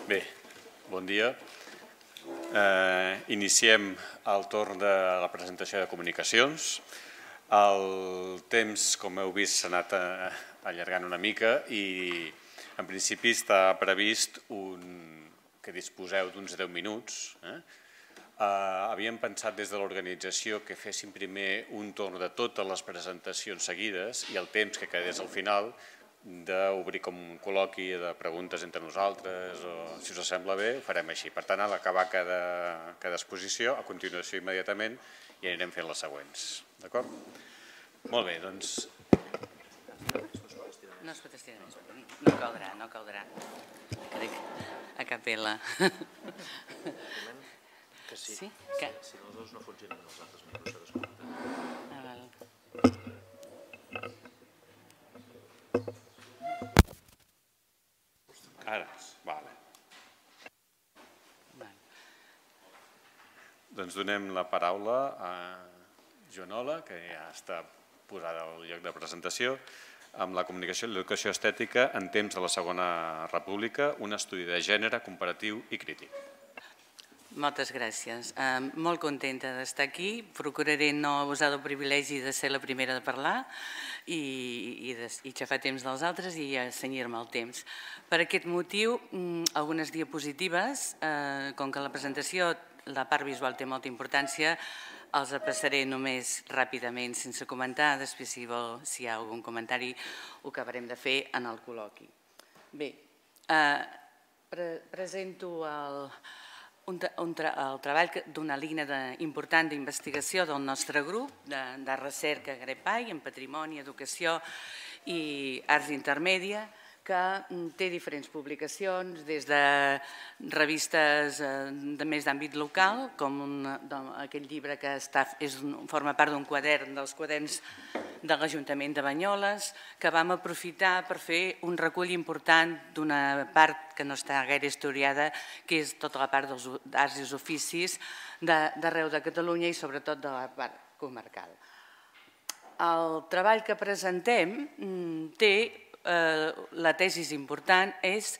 Bé, bon dia. Iniciem el torn de la presentació de comunicacions. El temps, com heu vist, s'ha anat allargant una mica i en principi està previst que disposeu d'uns 10 minuts. Havíem pensat des de l'organització que féssim primer un torn de totes les presentacions seguides i el temps que quedés al final d'obrir com un col·loqui de preguntes entre nosaltres o si us sembla bé ho farem així. Per tant, a l'acabar cada exposició, a continuació immediatament i anirem fent les següents. D'acord? Molt bé, doncs... No es pot estirar més. No caldrà, no caldrà. Crec a capella. Que sí. Si els dos no funcionen, els altres micros s'ha desconnectat. Ara, vale. Doncs donem la paraula a Joanola, que ja està posada al lloc de presentació, amb la comunicació i l'educació estètica en temps de la Segona República, un estudi de gènere comparatiu i crític. Moltes gràcies. Molt contenta d'estar aquí. Procuraré no abusar del privilegi de ser la primera de parlar i xafar temps dels altres i cenyir-me el temps. Per aquest motiu, algunes diapositives, com que la presentació, la part visual té molta importància, els passaré només ràpidament, sense comentar. Després, si hi ha algun comentari, ho acabarem de fer en el col·loqui. Bé, presento el treball d'una línia important d'investigació del nostre grup de recerca GREPAI en patrimoni, educació i arts intermèdia, que té diferents publicacions, des de revistes més d'àmbit local, com aquell llibre que forma part d'un quadern, dels quaderns de l'Ajuntament de Banyoles, que vam aprofitar per fer un recull important d'una part que no està gaire historiada, que és tota la part dels arts i els oficis d'arreu de Catalunya i sobretot de la part comarcal. El treball que presentem té la tesi important,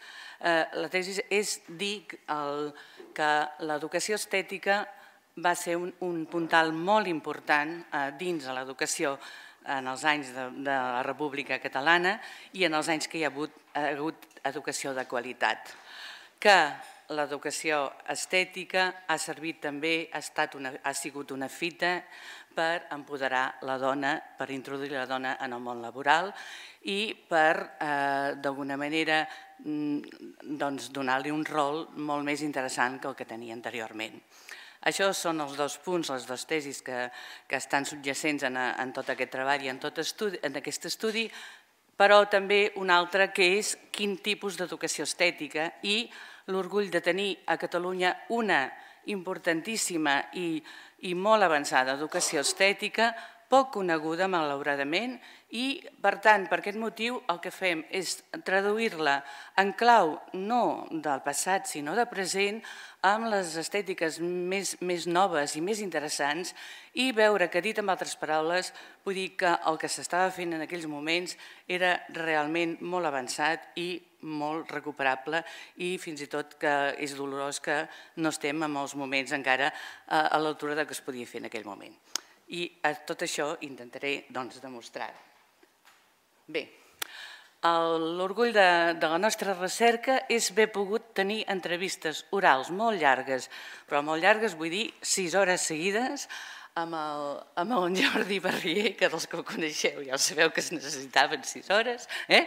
és dir que l'educació estètica va ser un puntal molt important dins de l'educació en els anys de la República Catalana i en els anys que hi ha hagut educació de qualitat. Que l'educació estètica ha servit també, ha sigut una fita per empoderar la dona, per introduir la dona en el món laboral i per, d'alguna manera, donar-li un rol molt més interessant que el que tenia anteriorment. Això són els dos punts, les dues tesis que estan subjacents en tot aquest treball i en aquest estudi, però també un altre que és quin tipus d'educació estètica i l'orgull de tenir a Catalunya una importantíssima i molt avançada educació estètica, poc coneguda, malauradament, i, per tant, per aquest motiu, el que fem és traduir-la en clau no del passat, sinó de present, amb les estètiques més noves i més interessants i veure que, dit amb altres paraules, vull dir que el que s'estava fent en aquells moments era realment molt avançat i molt recuperable i fins i tot que és dolorós que no estem en els moments encara a l'altura del que es podia fer en aquell moment. I tot això intentaré demostrar-ho. Bé, l'orgull de la nostra recerca és haver pogut tenir entrevistes orals molt llargues, però molt llargues vull dir 6 hores seguides, amb el Jordi Barrier, que dels que el coneixeu ja sabeu que es necessitaven 6 hores,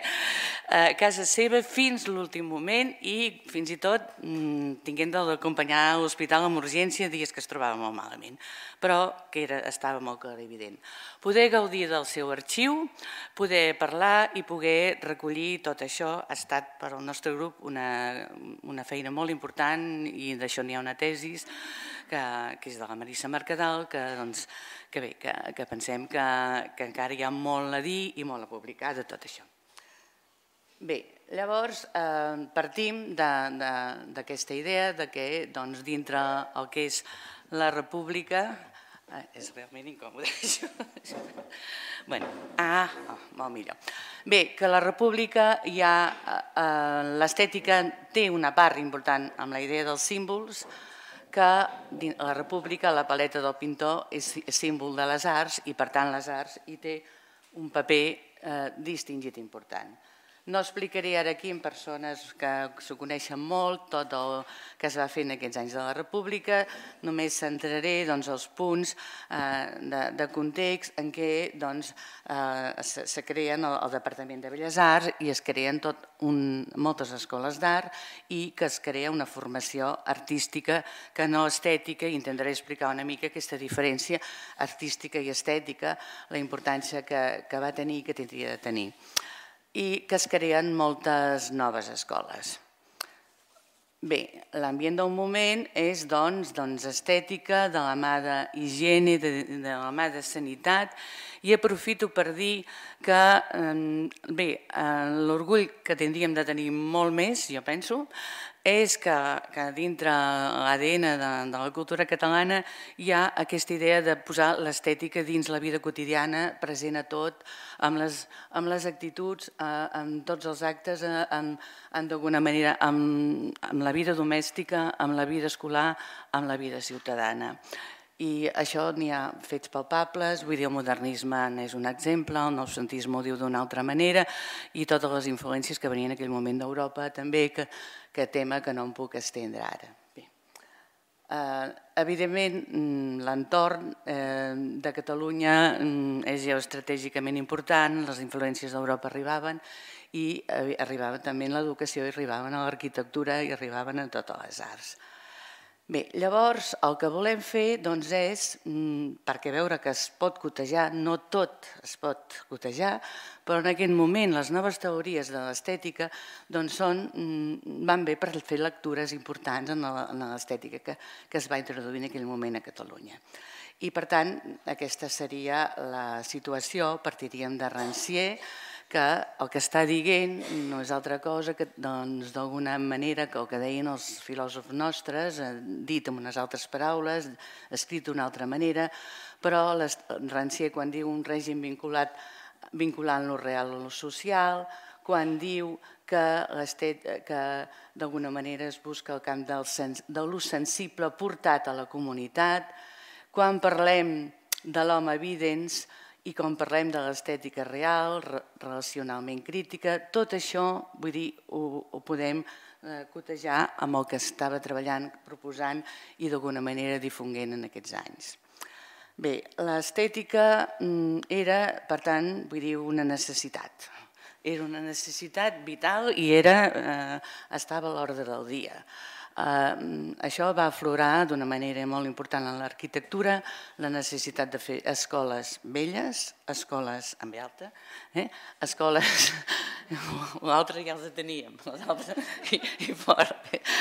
a casa seva fins l'últim moment i fins i tot tinguent d'acompanyar a l'hospital amb urgència dies que es trobava molt malament, però que estava molt clar i evident. Poder gaudir del seu arxiu, poder parlar i poder recollir tot això ha estat per al nostre grup una feina molt important i d'això n'hi ha una tesi que és de la Marissa Mercadal, que pensem que encara hi ha molt a dir i molt a publicar de tot això. Bé, llavors partim d'aquesta idea que dintre el que és la república És realment incòmode, això. Molt millor. Bé, que la república l'estètica té una part important amb la idea dels símbols, que la república, la paleta del pintor, és símbol de les arts i, per tant, les arts hi té un paper distingit important. No explicaré ara aquí en persones que s'ho coneixen molt tot el que es va fer en aquests anys de la República, només centraré els punts de context en què se creen el Departament de Belles Arts i es creen moltes escoles d'art i que es crea una formació artística que no estètica, i intentaré explicar una mica aquesta diferència artística i estètica, la importància que va tenir i que tindria de tenir, i que es creen moltes noves escoles. Bé, l'ambient del moment és estètica, de la mà d'higiene, de la mà de sanitat, i aprofito per dir que l'orgull que tindríem de tenir molt més, jo penso, és que dintre l'ADN de la cultura catalana hi ha aquesta idea de posar l'estètica dins la vida quotidiana, present a tot, amb les actituds, amb tots els actes, d'alguna manera, amb la vida domèstica, amb la vida escolar, amb la vida ciutadana. I això n'hi ha fets palpables, vull dir, el modernisme n'és un exemple, el noucentisme ho diu d'una altra manera, i totes les influències que venien en aquell moment d'Europa també, que tema que no em puc estendre ara. Evidentment, l'entorn de Catalunya és geoestratègicament important, les influències d'Europa arribaven, i arribaven també en l'educació, i arribaven a l'arquitectura, i arribaven a totes les arts. Bé, llavors el que volem fer és, perquè veure que es pot cotejar, no tot es pot cotejar, però en aquest moment les noves teories de l'estètica van bé per fer lectures importants en l'estètica que es va introduir en aquell moment a Catalunya. I per tant, aquesta seria la situació, partiríem de Rancière, que el que està dient no és altra cosa que d'alguna manera que el que deien els filòsofs nostres, dit amb unes altres paraules, escrit d'una altra manera, però Rancière quan diu un règim vinculant lo real a lo social, quan diu que d'alguna manera es busca el camp de lo sensible portat a la comunitat, quan parlem de l'home evidens, i quan parlem de l'estètica real, relacionalment crítica, tot això, vull dir, ho podem cotejar amb el que estava treballant, proposant i d'alguna manera difonent en aquests anys. Bé, l'estètica era, per tant, vull dir, una necessitat. Era una necessitat vital i estava a l'ordre del dia. Això va aflorar d'una manera molt important en l'arquitectura, la necessitat de fer escoles velles, escoles amb alta, escoles... L'altre ja els teníem, i fora.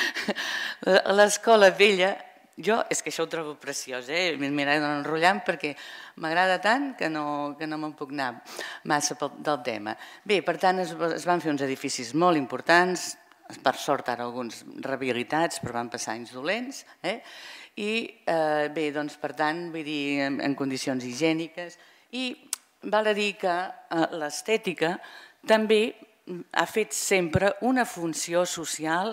L'escola vella, és que això ho trobo preciós, m'agrada enrotllant perquè m'agrada tant que no me'n puc anar massa del tema. Bé, per tant, es van fer uns edificis molt importants, per sort ara alguns rehabilitats, però van passar anys dolents, i bé, doncs per tant, vull dir, en condicions higièniques, i val a dir que l'estètica també ha fet sempre una funció social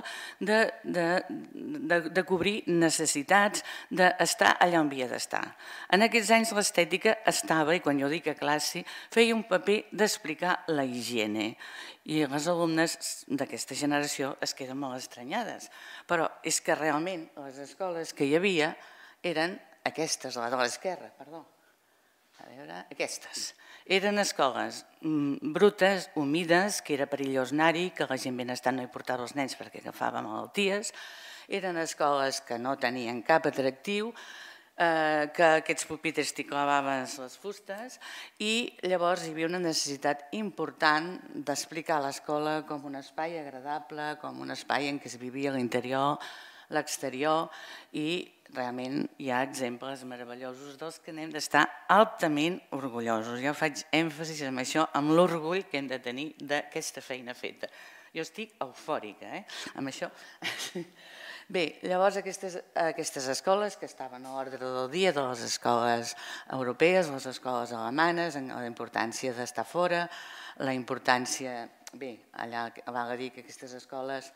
de cobrir necessitats, d'estar allà on havia d'estar. En aquests anys l'estètica estava, i quan jo dic a classe, feia un paper d'explicar la higiene. I les alumnes d'aquesta generació es queden molt estranyades. Però és que realment les escoles que hi havia eren aquestes, la de l'esquerra, perdó. A veure, aquestes. Eren escoles brutes, humides, que era perillós anar-hi, que la gent benestant no hi portava els nens perquè agafava malalties. Eren escoles que no tenien cap atractiu, que aquests pupitres t'hi clavaven les fustes, i llavors hi havia una necessitat important d'explicar l'escola com un espai agradable, com un espai en què es vivia l'interior, l'exterior, i realment hi ha exemples meravellosos dels que n'hem d'estar altament orgullosos. Jo faig èmfasis en això, amb l'orgull que hem de tenir d'aquesta feina feta. Jo estic eufòrica amb això. Bé, llavors aquestes escoles que estaven a l'ordre del dia de les escoles europees, les escoles alemanes, la importància d'estar fora, la importància... Bé, allà val a dir que aquestes escoles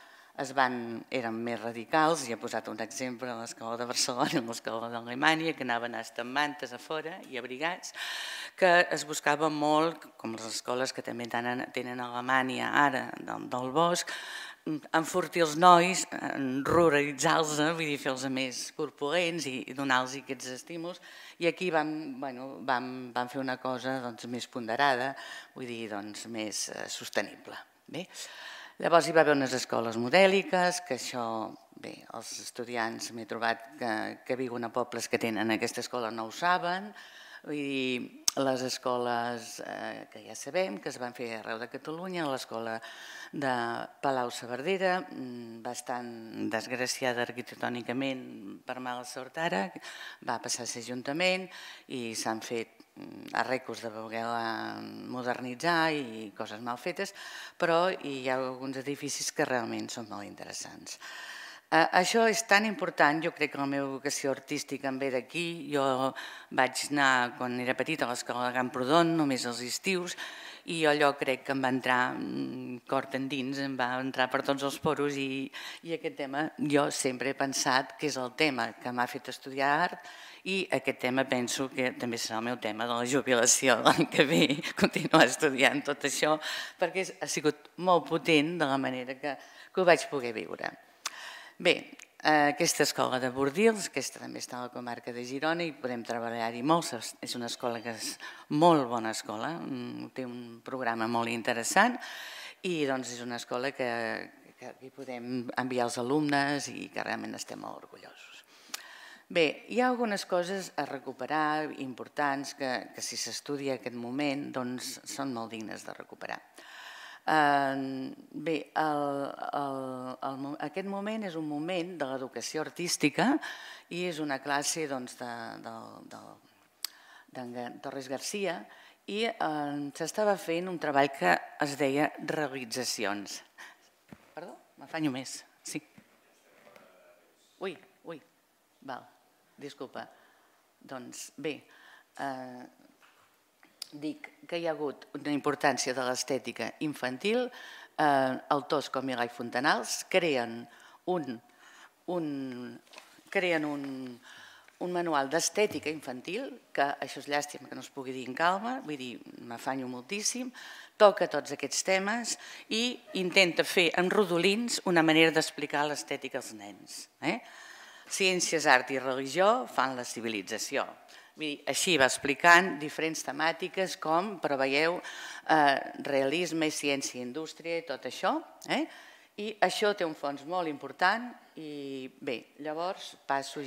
eren més radicals, i he posat un exemple, l'escola de Barcelona i l'escola d'Alemanya, que anaven a estar amb mantes a fora i abrigats, que es buscava molt, com les escoles que també tenen a Alemanya ara, del Bosc, enfortir els nois, ruralitzar-los, vull dir, fer-los més corpulents i donar-los aquests estímuls. I aquí vam fer una cosa més ponderada, vull dir, més sostenible. Llavors hi va haver unes escoles modèliques, que això, bé, els estudiants m'he trobat que viuen a pobles que tenen aquesta escola no ho saben, vull dir, les escoles que ja sabem, que es van fer arreu de Catalunya, l'escola de Palau-saverdera, bastant desgraciada arquitectònicament per mala sort ara, va passar a ser ajuntament i s'han fet arrecos de voler-la modernitzar i coses mal fetes, però hi ha alguns edificis que realment són molt interessants. Això és tan important, jo crec que la meva vocació artística em ve d'aquí. Jo vaig anar, quan era petita, a l'escola de Camprodon, només als estius, i allò crec que em va entrar cort endins, em va entrar per tots els poros, i aquest tema jo sempre he pensat que és el tema que m'ha fet estudiar art, i aquest tema penso que també serà el meu tema de la jubilació l'any que ve, continuar estudiant tot això, perquè ha sigut molt potent de la manera que ho vaig poder viure. Bé, aquesta escola de Bordils, aquesta també està a la comarca de Girona i podem treballar-hi molt, és una escola que és molt bona escola, té un programa molt interessant i és una escola que hi podem enviar els alumnes i que realment estem molt orgullosos. Bé, hi ha algunes coses a recuperar importants que si s'estudia aquest moment són molt dignes de recuperar. Bé, aquest moment és un moment de l'educació artística i és una classe de Torres Garcia i s'estava fent un treball que es deia realitzacions. Perdó? M'afanyo més. Sí. Ui, val, disculpa. Doncs bé, dic que hi ha hagut una importància de l'estètica infantil, autors com Milà i Fontanals creen un manual d'estètica infantil, que això és llàstima que no es pugui dir en calma, vull dir, m'afanyo moltíssim, toca tots aquests temes i intenta fer en rodolins una manera d'explicar l'estètica als nens. Ciències, art i religió fan la civilització. Així va explicant diferents temàtiques com, preveieu, realisme, ciència i indústria i tot això. I això té un fons molt important i bé, llavors passo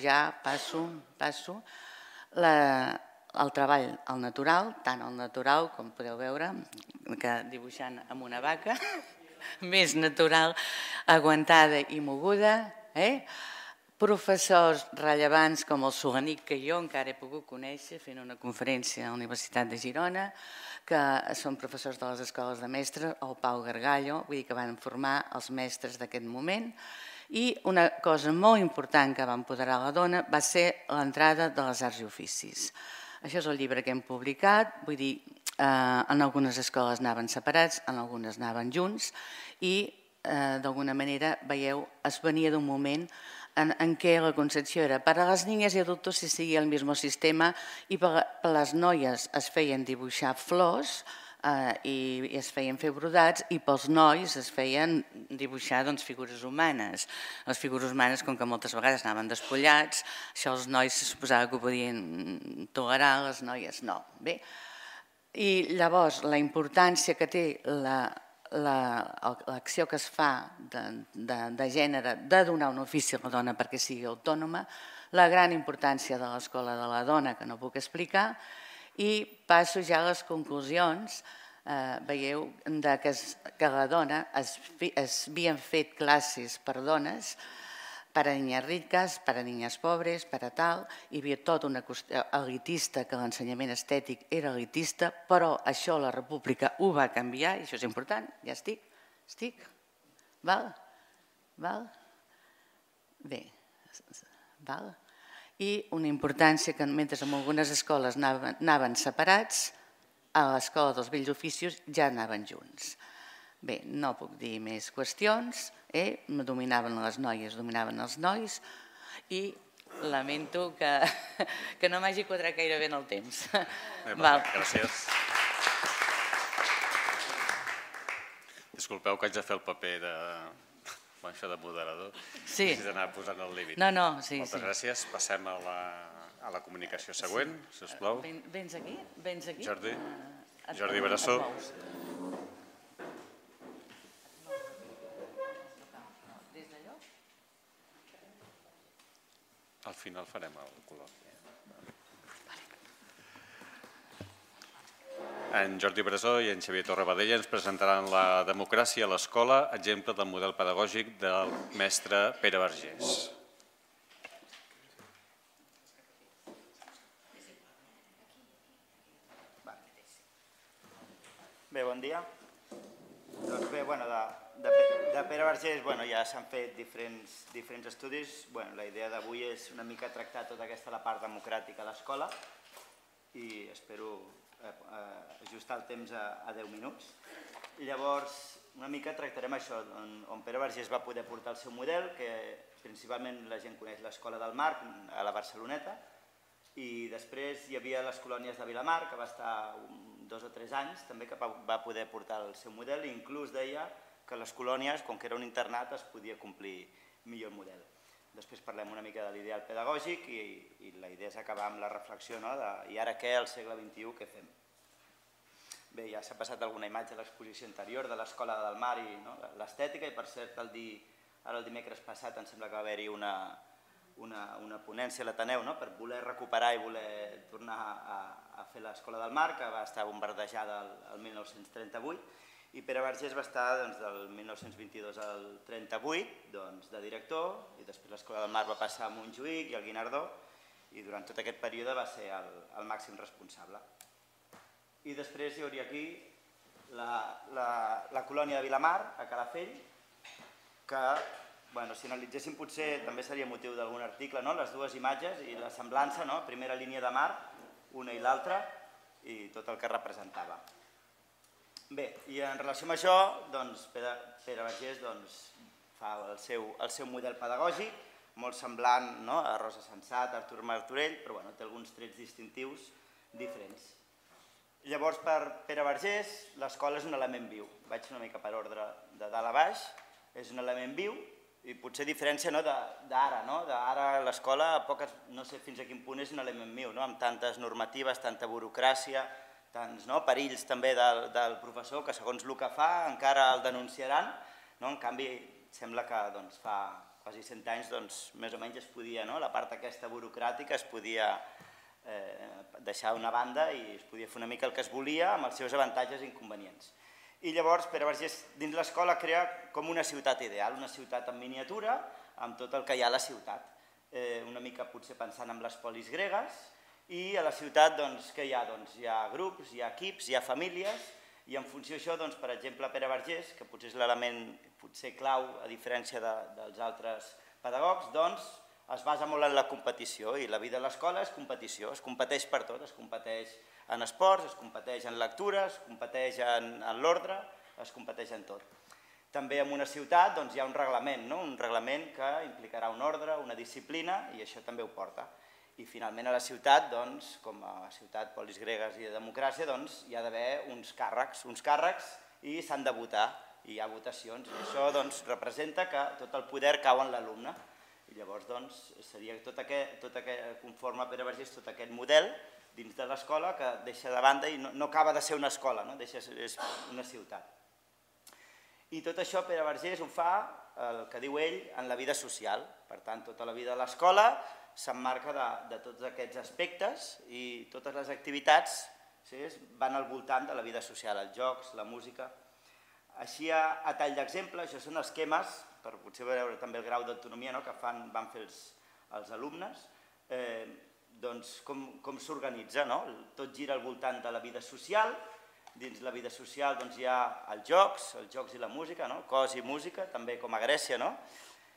el treball al natural, tant al natural com podeu veure, que dibuixant amb una vaca, més natural, aguantada i moguda, professors rellevants com el Soganic, que jo encara he pogut conèixer fent una conferència a la Universitat de Girona, que són professors de les escoles de mestres, el Pau Gargallo, vull dir que van formar els mestres d'aquest moment, i una cosa molt important que va empoderar la dona va ser l'entrada de les arts i oficis. Això és el llibre que hem publicat, vull dir, en algunes escoles anaven separats, en algunes anaven junts, i d'alguna manera, veieu, es venia d'un moment en què la concepció era per a les niñas y adultos se seguia el mismo sistema i per a les noies es feien dibuixar flors i es feien fer brodats i pels nois es feien dibuixar figures humanes. Les figures humanes, com que moltes vegades anaven despullats, això els nois se suposava que ho podien tolerar, les noies no. I llavors la importància que té l'acció que es fa de gènere de donar un ofici a la dona perquè sigui autònoma, la gran importància de l'escola de la dona que no puc explicar i passo ja a les conclusions. Veieu que la dona es havien fet classes per dones, per a niñas ricas, per a niñas pobres, per a tal, hi havia tota una qüestió elitista, que l'ensenyament estètic era elitista, però això la república ho va canviar, i això és important, ja estic? Val? Bé, val? I una importància que mentre en algunes escoles anaven separats, a l'escola dels vells oficis ja anaven junts. Bé, no puc dir més qüestions, dominaven les noies, dominaven els nois, i lamento que no m'hagi quadrat gaire bé en el temps. Gràcies. Disculpeu que haig de fer el paper de moderador. Sí. He d'anar posant el límit. No, sí. Moltes gràcies. Passem a la comunicació següent, sisplau. Vens aquí? Vens aquí? Jordi Brassó. Al final farem el color. En Jordi Brassó i en Xavier Torrebadella ens presentaran la democràcia a l'escola, exemple del model pedagògic del mestre Pere Vergés. Bé, bon dia. Doncs bé, de Pere Vergés ja s'han fet diferents estudis. La idea d'avui és una mica tractar tota la part democràtica a l'escola i espero ajustar el temps a 10 minuts. Llavors, una mica tractarem això, on Pere Vergés va poder portar el seu model, que principalment la gent coneix l'Escola del Mar, a la Barceloneta, i després hi havia les colònies de Vilamar, que va estar 2 o 3 anys, també que va poder portar el seu model, i inclús deia que les colònies, com que era un internat, es podia complir millor el model. Després parlem una mica de l'ideal pedagògic i la idea és acabar amb la reflexió de i ara què, al segle XXI, què fem? Bé, ja s'ha passat alguna imatge a l'exposició anterior de l'Escola del Mar i l'estètica, i per cert, ara el dimecres passat em sembla que va haver-hi una ponència a l'Ateneu per voler recuperar i voler tornar a fer l'Escola del Mar, que va estar bombardejada el 1938, i Pere Vergés va estar del 1922 al 1938 de director, i després l'Escola del Mar va passar a Montjuïc i al Guinardó, i durant tot aquest període va ser el màxim responsable. I després hi hauria aquí la colònia de Vilamar, a Calafell, que, si analitzéssim potser també seria motiu d'algun article, les dues imatges i la semblança, primera línia de mar, una i l'altra, i tot el que representava. Bé, i en relació amb això, Pere Vergés fa el seu model pedagògic, molt semblant a Rosa Sensat, Artur Martorell, però té alguns trets distintius diferents. Llavors, per Pere Vergés, l'escola és un element viu. Vaig una mica per ordre de dalt a baix. És un element viu i potser diferència d'ara. D'ara l'escola, no sé fins a quin punt és un element viu, amb tantes normatives, tanta burocràcia, tants perills també del professor, que segons el que fa encara el denunciaran. En canvi, sembla que fa quasi 100 anys més o menys es podia, la part aquesta burocràtica es podia deixar d'una banda i es podia fer una mica el que es volia amb els seus avantatges i inconvenients. I llavors Pere Vergés dins l'escola crea com una ciutat ideal, una ciutat en miniatura amb tot el que hi ha a la ciutat, una mica potser pensant en les polis gregues, i a la ciutat què hi ha? Hi ha grups, hi ha equips, hi ha famílies, i en funció d'això, per exemple, Pere Vergés, que potser és l'element clau a diferència dels altres pedagogs, es basa molt en la competició, i la vida de l'escola és competició, es competeix per tot, es competeix en esports, es competeix en lectura, es competeix en l'ordre, es competeix en tot. També en una ciutat hi ha un reglament que implicarà un ordre, una disciplina, i això també ho porta. I finalment a la ciutat, com a ciutat polis gregues i de democràcia, hi ha d'haver uns càrrecs i s'han de votar, i hi ha votacions, i això representa que tot el poder cau en l'alumne. I llavors seria conforme Pere Vergés tot aquest model dins de l'escola que deixa de banda i no acaba de ser una escola, deixa de ser una ciutat. I tot això Pere Vergés ho fa, el que diu ell, en la vida social. Per tant, tota la vida de l'escola s'emmarca de tots aquests aspectes i totes les activitats van al voltant de la vida social, els jocs, la música. Així, a tall d'exemple, això són esquemes, per potser veure també el grau d'autonomia que van fer els alumnes, com s'organitza. Tot gira al voltant de la vida social. Dins la vida social hi ha els jocs i la música, cos i música, també com a Grècia.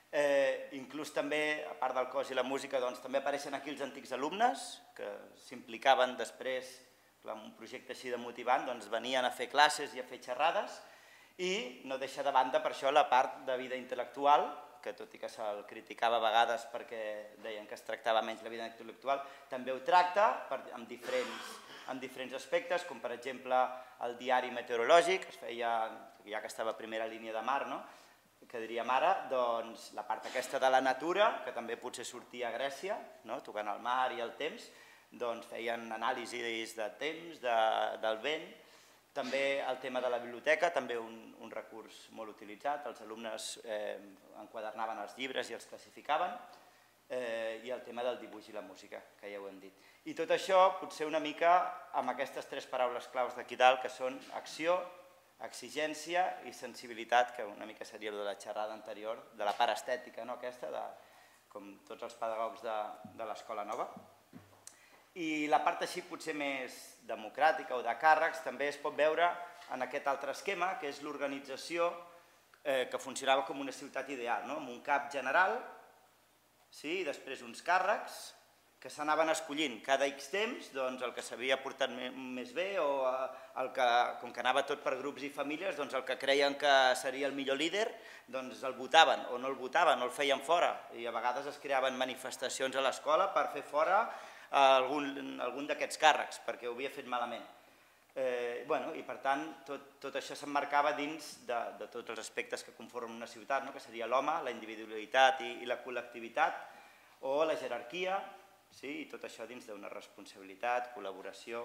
Inclús també, a part del cos i la música, també apareixen aquí els antics alumnes que s'implicaven després en un projecte així de motivant, venien a fer classes i a fer xerrades, i no deixa de banda per això la part de vida intel·lectual, que tot i que se'l criticava a vegades perquè deien que es tractava menys la vida intel·lectual, també ho tracta en diferents aspectes, com per exemple el diari meteorològic, es feia, ja que estava a primera línia de mar, que diríem ara, doncs la part aquesta de la natura, que també potser sortia a Grècia, tocant el mar i el temps, doncs feien anàlisis de temps, del vent, també el tema de la biblioteca, també un recurs molt utilitzat, els alumnes enquadernaven els llibres i els classificaven, i el tema del dibuix i la música, que ja ho hem dit. I tot això potser una mica amb aquestes 3 paraules claus d'aquí dalt, que són acció, exigència i sensibilitat, que una mica seria el de la xerrada anterior, de la part estètica, aquesta, com tots els pedagogs de l'Escola Nova. I la part així potser més democràtica o de càrrecs també es pot veure en aquest altre esquema, que és l'organització que funcionava com una ciutat ideal, amb un cap general i després uns càrrecs que s'anaven escollint cada X temps el que s'havia portat més bé o com que anava tot per grups i famílies, el que creien que seria el millor líder el votaven o no el votaven o el feien fora, i a vegades es creaven manifestacions a l'escola per fer fora algun d'aquests càrrecs perquè ho havia fet malament. I per tant tot això s'emmarcava dins de tots els aspectes que conformen una ciutat, que seria l'home, la individualitat i la col·lectivitat, o la jerarquia, i tot això dins d'una responsabilitat, col·laboració.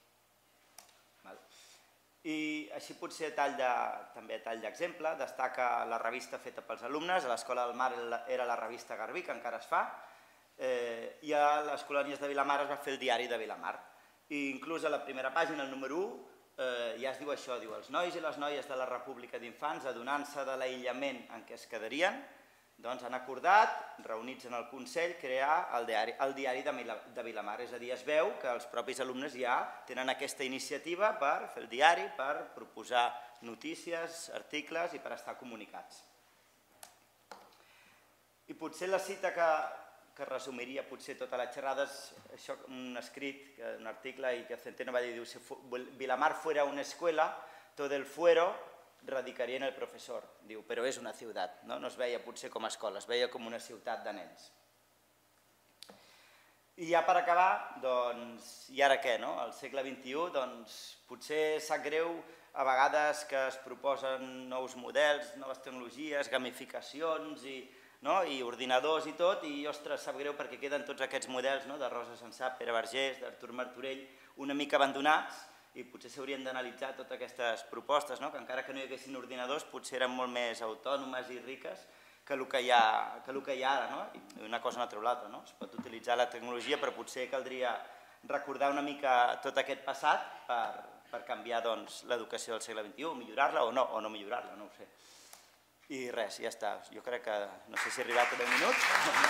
I així potser també a tall d'exemple destaca la revista feta pels alumnes. A l'Escola del Mar era la revista Garbí, que encara es fa, i a les colònies de Vilamar es va fer el diari de Vilamar. I inclús a la primera pàgina, el número 1, ja es diu això, diu els nois i les noies de la República d'Infants, adonant-se de l'aïllament en què es quedarien, doncs han acordat, reunits en el Consell, crear el diari de Vilamar. És a dir, es veu que els propis alumnes ja tenen aquesta iniciativa per fer el diari, per proposar notícies, articles i per estar comunicats. I potser la cita que resumiria potser tota la xerrada és un escrit, un article, i que Centeno va dir, si Vilamar fuera una escuela, todo el fuero radicaria en el professor. Diu, però és una ciutat, no es veia potser com a escola, es veia com una ciutat de nens. I ja per acabar, doncs, i ara què, no? Al segle XXI, doncs, potser sap greu a vegades que es proposen nous models, noves tecnologies, gamificacions i ordinadors i tot, i, ostres, sap greu perquè queden tots aquests models de Rosa Sensat, Pere Vergés, d'Artur Martorell, una mica abandonats, i potser s'haurien d'analitzar totes aquestes propostes, que encara que no hi haguessin ordinadors potser eren molt més autònomes i riques que el que hi ha ara. I una cosa no treu l'altra, es pot utilitzar la tecnologia, però potser caldria recordar una mica tot aquest passat per canviar l'educació del segle XXI, millorar-la o no millorar-la, no ho sé. I res, ja està. Jo crec que no sé si he arribat a 10 minuts.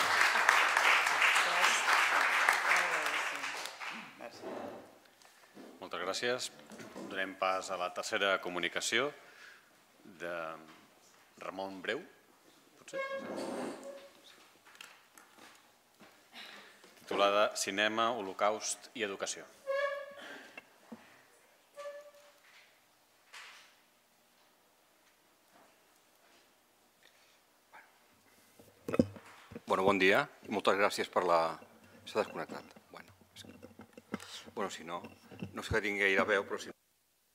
Merci. Moltes gràcies. Donem pas a la tercera comunicació de Ramon Breu, potser? Titulada Cinema, Holocaust i Educació. Bon dia i moltes gràcies per la... S'ha desconnectat. Bueno, si no, no és que tingui gaire veu, però si no...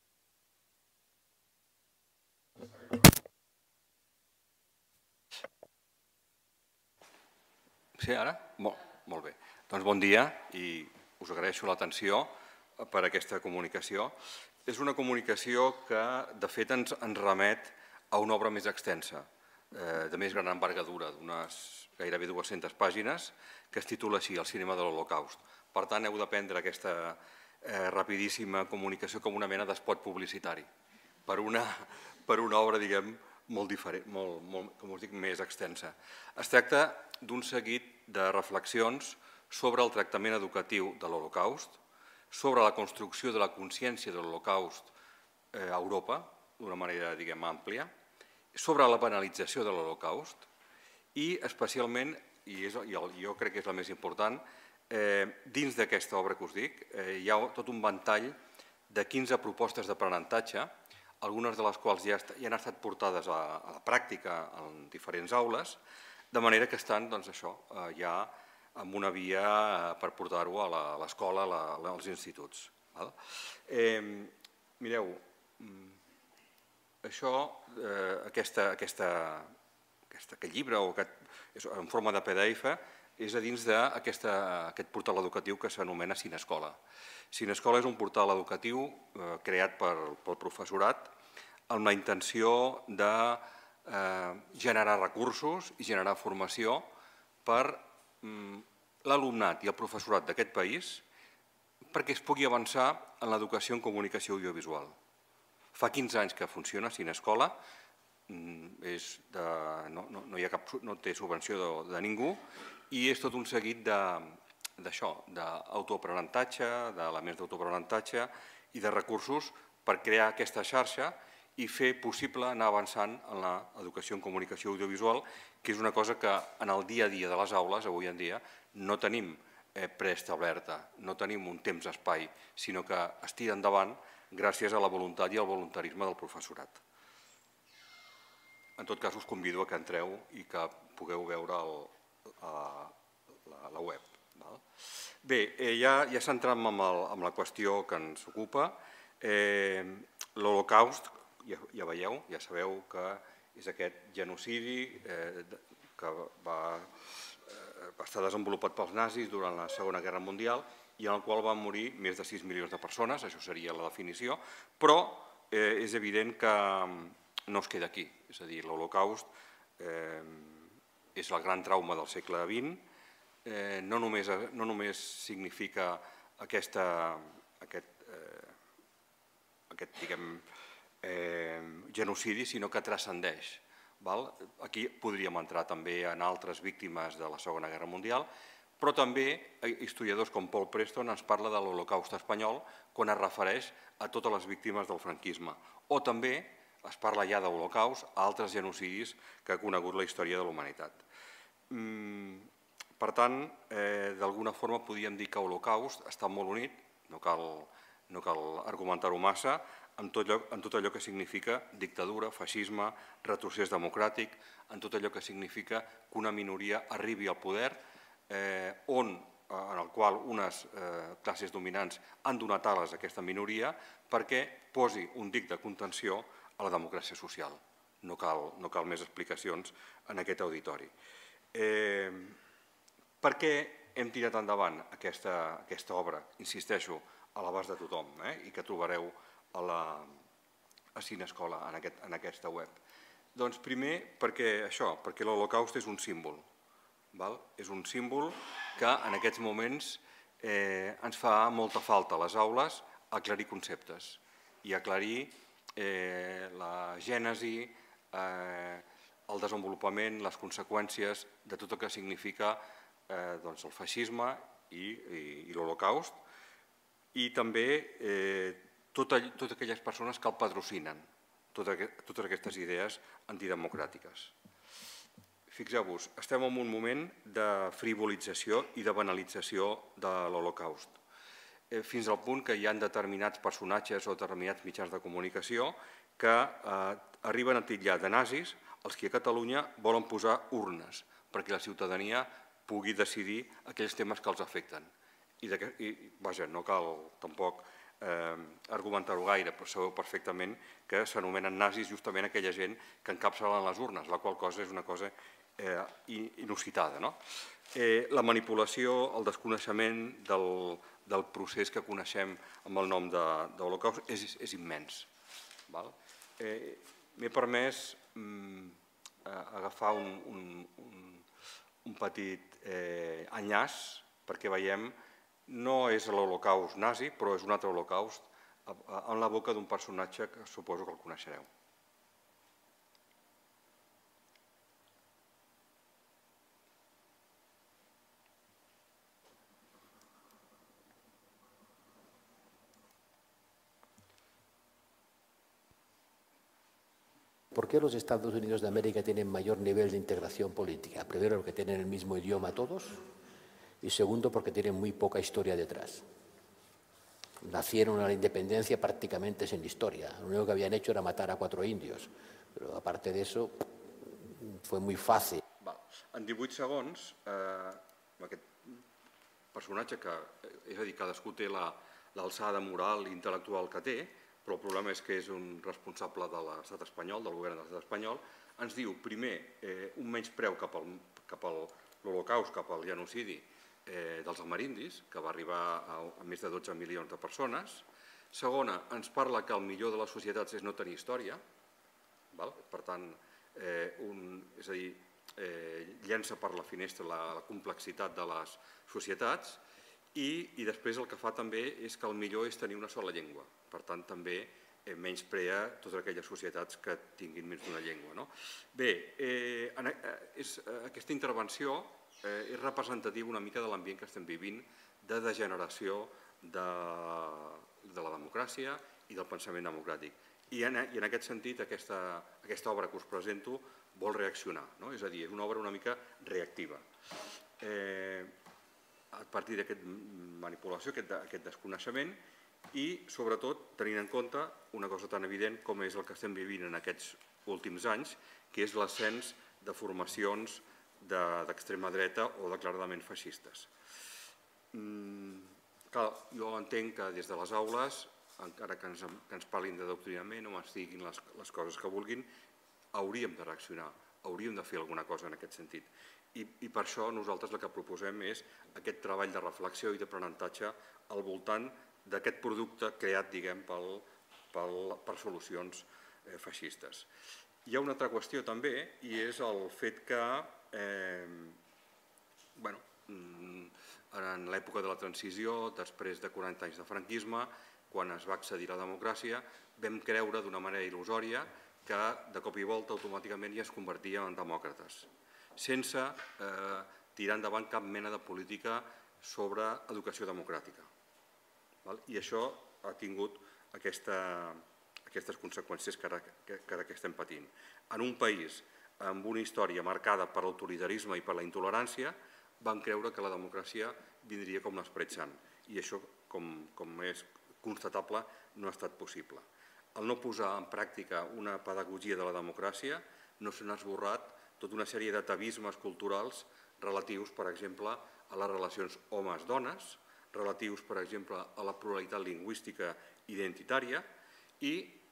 Sí, ara? Molt bé. Doncs bon dia i us agraeixo l'atenció per aquesta comunicació. És una comunicació que, de fet, ens remet a una obra més extensa, de més gran envergadura, d'unes gairebé 200 pàgines, que es titula així, El cinema de l'Holocaust. Per tant, heu de prendre aquesta rapidíssima comunicació com una mena d'espot publicitari per una obra, diguem, molt diferent, com us dic, més extensa. Es tracta d'un seguit de reflexions sobre el tractament educatiu de l'Holocaust, sobre la construcció de la consciència de l'Holocaust a Europa, d'una manera, diguem, àmplia, sobre la banalització de l'Holocaust I especialment, i jo crec que és la més important, dins d'aquesta obra que us dic, hi ha tot un ventall de 15 propostes d'aprenentatge, algunes de les quals ja han estat portades a la pràctica en diferents aules, de manera que estan ja amb una via per portar-ho a l'escola, als instituts. Mireu, aquest llibre, en forma de PDF, és a dins d'aquest portal educatiu que s'anomena Cinescola. Cinescola és un portal educatiu creat pel professorat amb la intenció de generar recursos i generar formació per l'alumnat i el professorat d'aquest país perquè es pugui avançar en l'educació en comunicació audiovisual. Fa 15 anys que funciona Cinescola, no té subvenció de ningú i és tot un seguit d'això, d'autoaprenentatge, d'elements d'autoaprenentatge i de recursos per crear aquesta xarxa i fer possible anar avançant en l'educació en comunicació audiovisual, que és una cosa que en el dia a dia de les aules, avui en dia, no tenim preestablerta, no tenim un temps-espai, sinó que es tira endavant gràcies a la voluntat i al voluntarisme del professorat. En tot cas, us convido que entreu i que pugueu veure la web. Bé, ja centrant-me en la qüestió que ens ocupa, l'Holocaust, ja veieu, ja sabeu que és aquest genocidi que va estar desenvolupat pels nazis durant la Segona Guerra Mundial i en el qual van morir més de 6 milions de persones, això seria la definició, però és evident que no es queda aquí, és a dir, l'Holocaust és el gran trauma del segle XX, no només significa aquest genocidi, sinó que transcendeix. Aquí podríem entrar també en altres víctimes de la Segona Guerra Mundial, però també historiadors com Paul Preston ens parla de l'Holocaust espanyol quan es refereix a totes les víctimes del franquisme. O també es parla ja d'Holocaust a altres genocidis que ha conegut la història de la humanitat. Per tant, d'alguna forma podríem dir que Holocaust està molt unit, no cal argumentar-ho massa, en tot allò que significa dictadura, feixisme, retrocés democràtic, en tot allò que significa que una minoria arribi al poder, en el qual unes classes dominants han donat ales a aquesta minoria perquè posi un dic de contenció a la democràcia social. No cal més explicacions en aquest auditori. Per què hem tirat endavant aquesta obra, insisteixo, a l'abast de tothom i que trobareu a Cinescola, en aquesta web? Doncs primer perquè l'Holocaust és un símbol. És un símbol que en aquests moments ens fa molta falta a les aules aclarir conceptes i aclarir la gènesi, el desenvolupament, les conseqüències de tot el que significa el feixisme i l'Holocaust i també totes aquelles persones que el patrocinen, totes aquestes idees antidemocràtiques. Fixeu-vos, estem en un moment de frivolització i de banalització de l'Holocaust, fins al punt que hi ha determinats personatges o determinats mitjans de comunicació que arriben a titllar de nazis els que a Catalunya volen posar urnes perquè la ciutadania pugui decidir aquells temes que els afecten. I, vaja, no cal tampoc argumentar-ho gaire, però sabeu perfectament que s'anomenen nazis justament aquella gent que encapçalen les urnes, la qual cosa és una cosa inusitada. La manipulació, el desconeixement del procés que coneixem amb el nom d'Holocaust és immens. M'he permès agafar un petit enllaç perquè veiem no és l'Holocaust nazi, però és un altre Holocaust en la boca d'un personatge que suposo que el coneixereu. ¿por qué los Estados Unidos de América tienen mayor nivel de integración política? Primero, porque tienen el mismo idioma todos, y segundo, porque tienen muy poca historia detrás. Nacieron a la independencia prácticamente sin historia. Lo único que habían hecho era matar a 4 indios, però aparte de eso fue muy fácil. En 18 segons, aquest personatge que, és a dir, cadascú té l'alçada moral i intel·lectual que té, però el problema és que és un responsable de l'estat espanyol, del govern de l'estat espanyol, ens diu, primer, un menyspreu cap a l'Holocaust, cap al genocidi dels amerindis, que va arribar a més de 12 milions de persones. Segona, ens parla que el millor de les societats és no tenir història, per tant, és a dir, llença per la finestra la complexitat de les societats i després el que fa també és que el millor és tenir una sola llengua. Per tant, també menysprea totes aquelles societats que tinguin més d'una llengua. Bé, aquesta intervenció és representativa una mica de l'ambient que estem vivint de degeneració de la democràcia i del pensament democràtic. I en aquest sentit, aquesta obra que us presento vol reaccionar, és a dir, és una obra una mica reactiva. A partir d'aquesta manipulació, aquest desconeixement i, sobretot, tenint en compte una cosa tan evident com és el que estem vivint en aquests últims anys, que és l'ascens de formacions d'extrema dreta o declaradament feixistes. Jo entenc que des de les aules, encara que ens parlin d'adoctrinament o ens diguin les coses que vulguin, hauríem de reaccionar, hauríem de fer alguna cosa en aquest sentit. I per això nosaltres el que proposem és aquest treball de reflexió i d'aprenentatge al voltant d'aquest producte creat, diguem, per solucions feixistes. Hi ha una altra qüestió també, i és el fet que en l'època de la transició, després de 40 anys de franquisme, quan es va accedir a la democràcia, vam creure d'una manera il·lusòria que de cop i volta automàticament ja es convertíem en demòcrates, sense tirar endavant cap mena de política sobre educació democràtica. I això ha tingut aquestes conseqüències que ara estem patint. En un país amb una història marcada per l'autoritarisme i per la intolerància, van creure que la democràcia vindria com l'Esperit Sant. I això, com és constatable, no ha estat possible. Al no posar en pràctica una pedagogia de la democràcia, no s'han esborrat tota una sèrie d'atavismes culturals relatius, per exemple, a les relacions homes-dones, relatius, per exemple, a la pluralitat lingüística identitària, i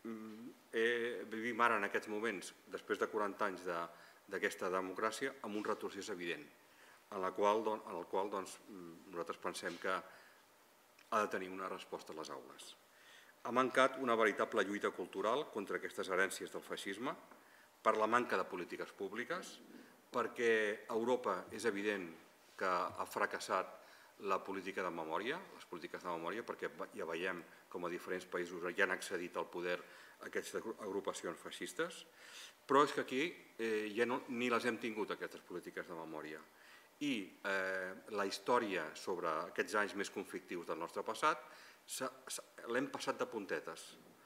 vivim ara en aquests moments, després de 40 anys d'aquesta democràcia, amb un retrocés evident, en el qual nosaltres pensem que ha de tenir una resposta a les aules. Ha mancat una veritable lluita cultural contra aquestes herències del feixisme, per la manca de polítiques públiques, perquè a Europa és evident que ha fracassat la política de memòria, les polítiques de memòria, perquè ja veiem com a diferents països ja han accedit al poder aquestes agrupacions feixistes, però és que aquí ja ni les hem tingut, aquestes polítiques de memòria. I la història sobre aquests anys més conflictius del nostre passat l'hem passat de puntetes,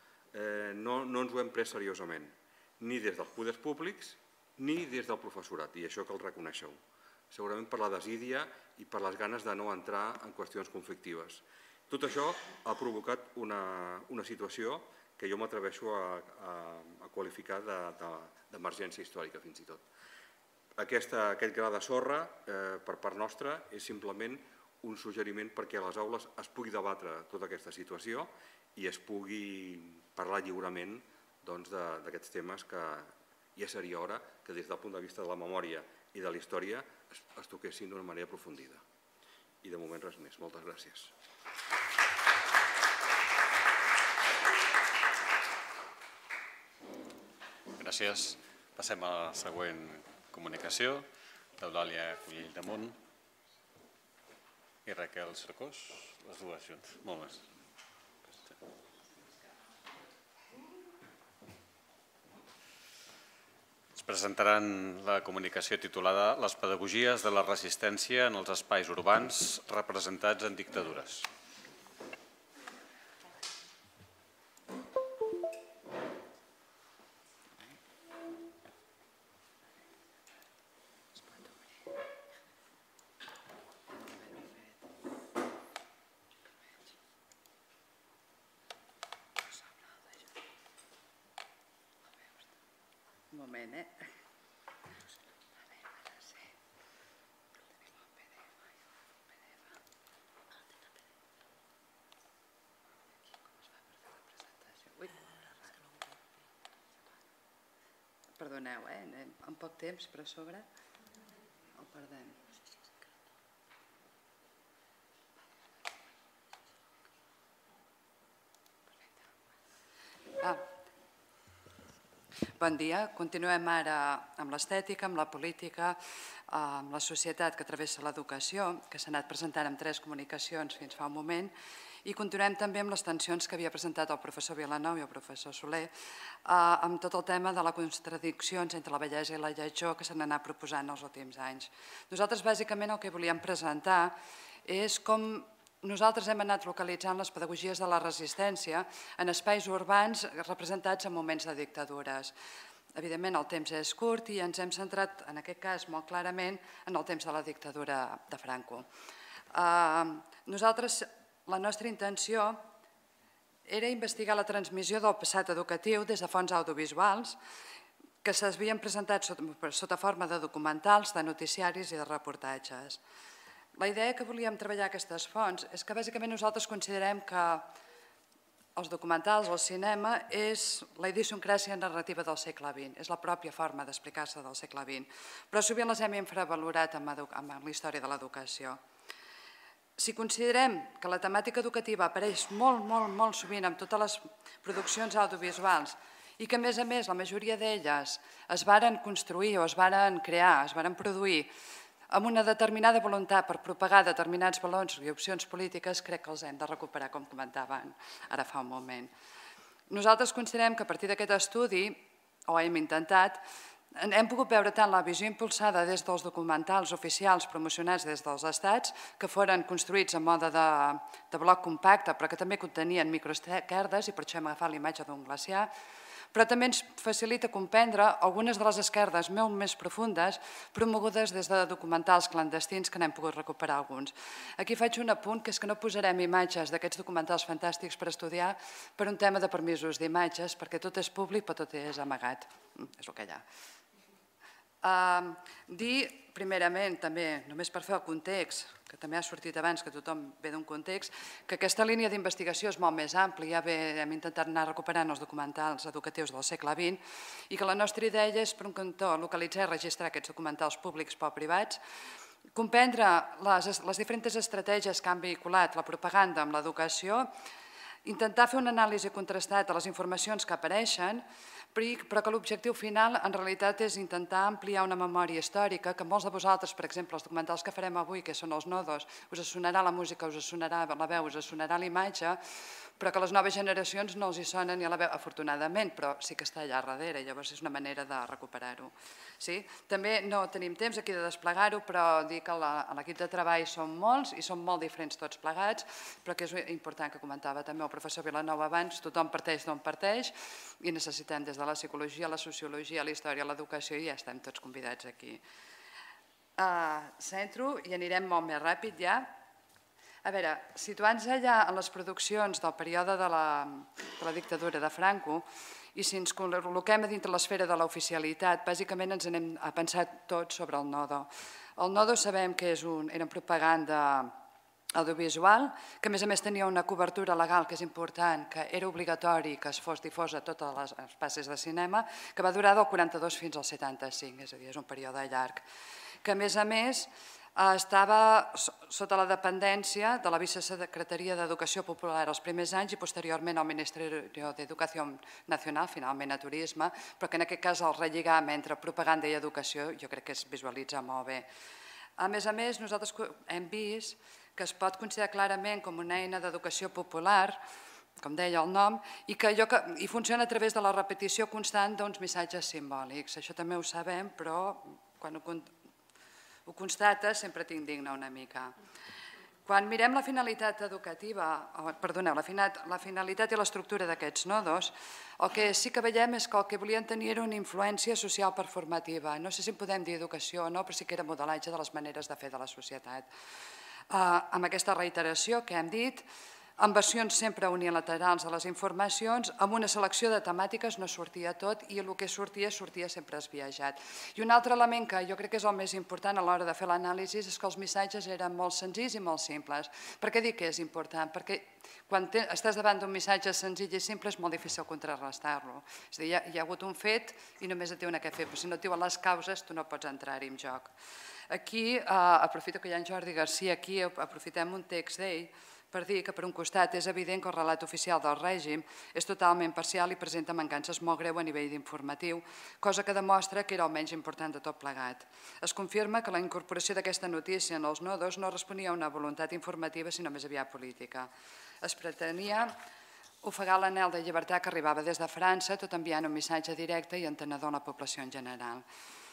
no ens ho hem pres seriosament, ni des dels poders públics ni des del professorat, i això cal reconèixer-ho. Segurament per la desídia i per les ganes de no entrar en qüestions conflictives. Tot això ha provocat una situació que jo m'atreveixo a qualificar d'emergència històrica, fins i tot. Aquest gra de sorra, per part nostra, és simplement un suggeriment perquè a les aules es pugui debatre tota aquesta situació i es pugui parlar lliurement d'aquests temes que ja seria hora que des del punt de vista de la memòria i de la història es toquessin d'una manera aprofundida. I de moment res més. Moltes gràcies. Gràcies. Passem a la següent comunicació d'Eulàlia Cullell Damunt i Raquel Cercós, les dues juntes. Molt més. Ens presentaran la comunicació titulada Les pedagogies de la resistència en els espais urbans representats en dictadures. moment, Perdoneu, en poc temps, però a sobre el perdem. Bon dia. Continuem ara amb l'estètica, amb la política, amb la societat que travessa l'educació, que s'ha anat presentant en 3 comunicacions fins fa un moment, i continuem també amb les tensions que havia presentat el professor Vilanou i el professor Soler amb tot el tema de les contradiccions entre la bellesa i la lletjor que s'han anat proposant els últims anys. Nosaltres, bàsicament, el que volíem presentar és com nosaltres hem anat localitzant les pedagogies de la resistència en espais urbans representats en moments de dictadures. Evidentment, el temps és curt i ens hem centrat, en aquest cas, molt clarament en el temps de la dictadura de Franco. Nosaltres, la nostra intenció era investigar la transmissió del passat educatiu des de fonts audiovisuals que s'havien presentat sota forma de documentals, de noticiaris i de reportatges. La idea que volíem treballar aquestes fonts és que bàsicament nosaltres considerem que els documentals, el cinema, és la idiosincràsia narrativa del segle XX, és la pròpia forma d'explicar-se del segle XX, però sovint les hem infravalorat amb la història de l'educació. Si considerem que la temàtica educativa apareix molt sovint en totes les produccions audiovisuals i que, a més, la majoria d'elles es varen construir o es varen crear, es varen produir amb una determinada voluntat per propagar determinats valors i opcions polítiques, crec que els hem de recuperar, com comentaven ara fa un moment. Nosaltres considerem que a partir d'aquest estudi, o hem intentat, hem pogut veure tant la visió impulsada des dels documentals oficials promocionats des dels estats, que foren construïts en mode de bloc compacte, però que també contenien microesquerdes, i per això hem agafat l'imatge d'un glaciar, però també ens facilita comprendre algunes de les esquerdes molt més profundes promogudes des de documentals clandestins que n'hem pogut recuperar alguns. Aquí faig un apunt, que és que no posarem imatges d'aquests documentals fantàstics per estudiar per un tema de permisos d'imatges, perquè tot és públic però tot és amagat. És el que hi ha. Dir, primerament, també, només per fer el context, que també ha sortit abans, que tothom ve d'un context, que aquesta línia d'investigació és molt més àmplia, hem intentat anar recuperant els documentals educatius del segle XX i que la nostra idea és, per un cantó, localitzar i registrar aquests documentals públics o privats, comprendre les diferents estratègies que han vehiculat la propaganda amb l'educació, intentar fer una anàlisi contrastat de les informacions que apareixen, però que l'objectiu final en realitat és intentar ampliar una memòria històrica que molts de vosaltres, per exemple, els documentals que farem avui, que són els nodos, us sonarà la música, us sonarà la veu, us sonarà l'imatge, però que les noves generacions no els hi sonen ni a la veu, afortunadament, però sí que està allà darrere, llavors és una manera de recuperar-ho. També no tenim temps aquí de desplegar-ho, però dir que l'equip de treball són molts i són molt diferents tots plegats, però que és important, que comentava també el professor Vilanou abans, tothom parteix d'on parteix i necessitem des de la psicologia, la sociologia, la història, l'educació i ja estem tots convidats aquí. Centro i anirem molt més ràpid ja. A veure, situant-nos allà en les produccions del període de la dictadura de Franco i si ens col·loquem a dintre l'esfera de l'oficialitat, bàsicament ens anem a pensar tot sobre el nodo. El nodo sabem que era propaganda audiovisual, que a més tenia una cobertura legal que és important, que era obligatori que es fos difosa a totes les passes de cinema, que va durar del 42 fins al 75, és a dir, és un període llarg, que a més estava sota la dependència de la Vicesecretaria d'Educació Popular els primers anys i posteriorment al Ministeri d'Educació Nacional, finalment a Turisme, però que en aquest cas el relligam entre propaganda i educació jo crec que es visualitza molt bé. A més, nosaltres hem vist que es pot considerar clarament com una eina d'educació popular, com deia el nom, i funciona a través de la repetició constant d'uns missatges simbòlics. Això també ho sabem, però quan ho constata sempre t'indigna una mica. Quan mirem la finalitat educativa, perdoneu, la finalitat i l'estructura d'aquests nodos, el que sí que veiem és que el que volien tenir era una influència social performativa. No sé si en podem dir educació o no, però sí que era modelatge de les maneres de fer de la societat. Amb aquesta reiteració que hem dit, amb versions sempre unilaterals de les informacions, amb una selecció de temàtiques no sortia tot i el que sortia sempre esbiaixat. I un altre element que jo crec que és el més important a l'hora de fer l'anàlisi és que els missatges eren molt senzills i molt simples. Per què dic que és important? Perquè quan estàs davant d'un missatge senzill i simple és molt difícil contrarrestar-lo. És a dir, hi ha hagut un fet i només et diuen què fer, però si no et diuen les causes tu no pots entrar-hi en joc. Aquí, aprofito que hi ha en Jordi Garcia, aquí aprofitem un text d'ell per dir que per un costat és evident que el relat oficial del règim és totalment parcial i presenta mancances molt greu a nivell d'informatiu, cosa que demostra que era el menys important de tot plegat. Es confirma que la incorporació d'aquesta notícia en els nodos no responia a una voluntat informativa sinó més aviat política. Es pretenia ofegar l'anhel de llibertat que arribava des de França, tot enviant un missatge directe i entenedor a la població en general.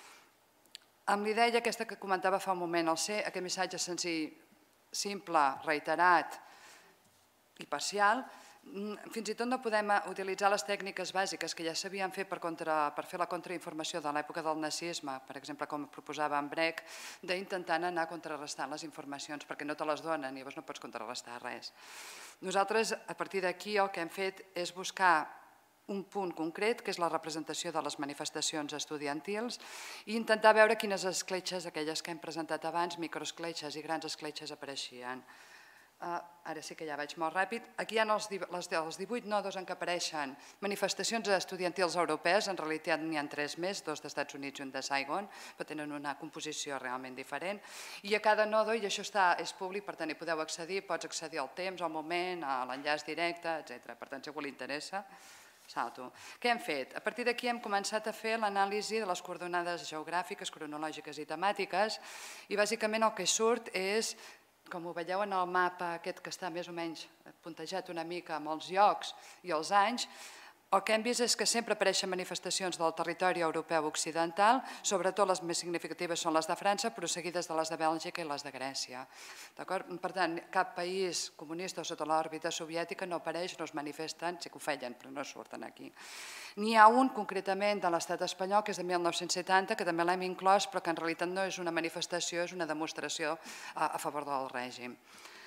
Amb l'idea aquesta que comentava fa un moment, el ser aquest missatge senzill, simple, reiterat i parcial, fins i tot no podem utilitzar les tècniques bàsiques que ja s'havien fet per fer la contrainformació de l'època del nazisme, per exemple, com proposava en Brecht, d'intentar anar contrarrestant les informacions, perquè no te les donen i llavors no pots contrarrestar res. Nosaltres, a partir d'aquí, el que hem fet és buscar un punt concret, que és la representació de les manifestacions estudiantils, i intentar veure quines escletxes, aquelles que hem presentat abans, microescletxes i grans escletxes, apareixien. Ara sí que ja vaig molt ràpid. Aquí hi ha els 18 nodos en què apareixen manifestacions estudiantils europees, en realitat n'hi ha 3 més, 2 dels Estats Units i un de Saigon, però tenen una composició realment diferent. I a cada nodo, i això és públic, per tant hi podeu accedir, pots accedir al temps, al moment, a l'enllaç directe, etc. Per tant, si a algú li interessa, salto. Què hem fet? A partir d'aquí hem començat a fer l'anàlisi de les coordenades geogràfiques, cronològiques i temàtiques, i bàsicament el que surt és, com ho veieu en el mapa aquest que està més o menys puntejat una mica amb els llocs i els anys, el que hem vist és que sempre apareixen manifestacions del territori europeu occidental, sobretot les més significatives són les de França, però seguides de les de Bèlgica i les de Grècia. Per tant, cap país comunista o sota l'òrbita soviètica no apareix, no es manifesten, sí que ho feien, però no surten aquí. N'hi ha un concretament de l'estat espanyol, que és de 1970, que també l'hem inclòs, però que en realitat no és una manifestació, és una demostració a favor del règim.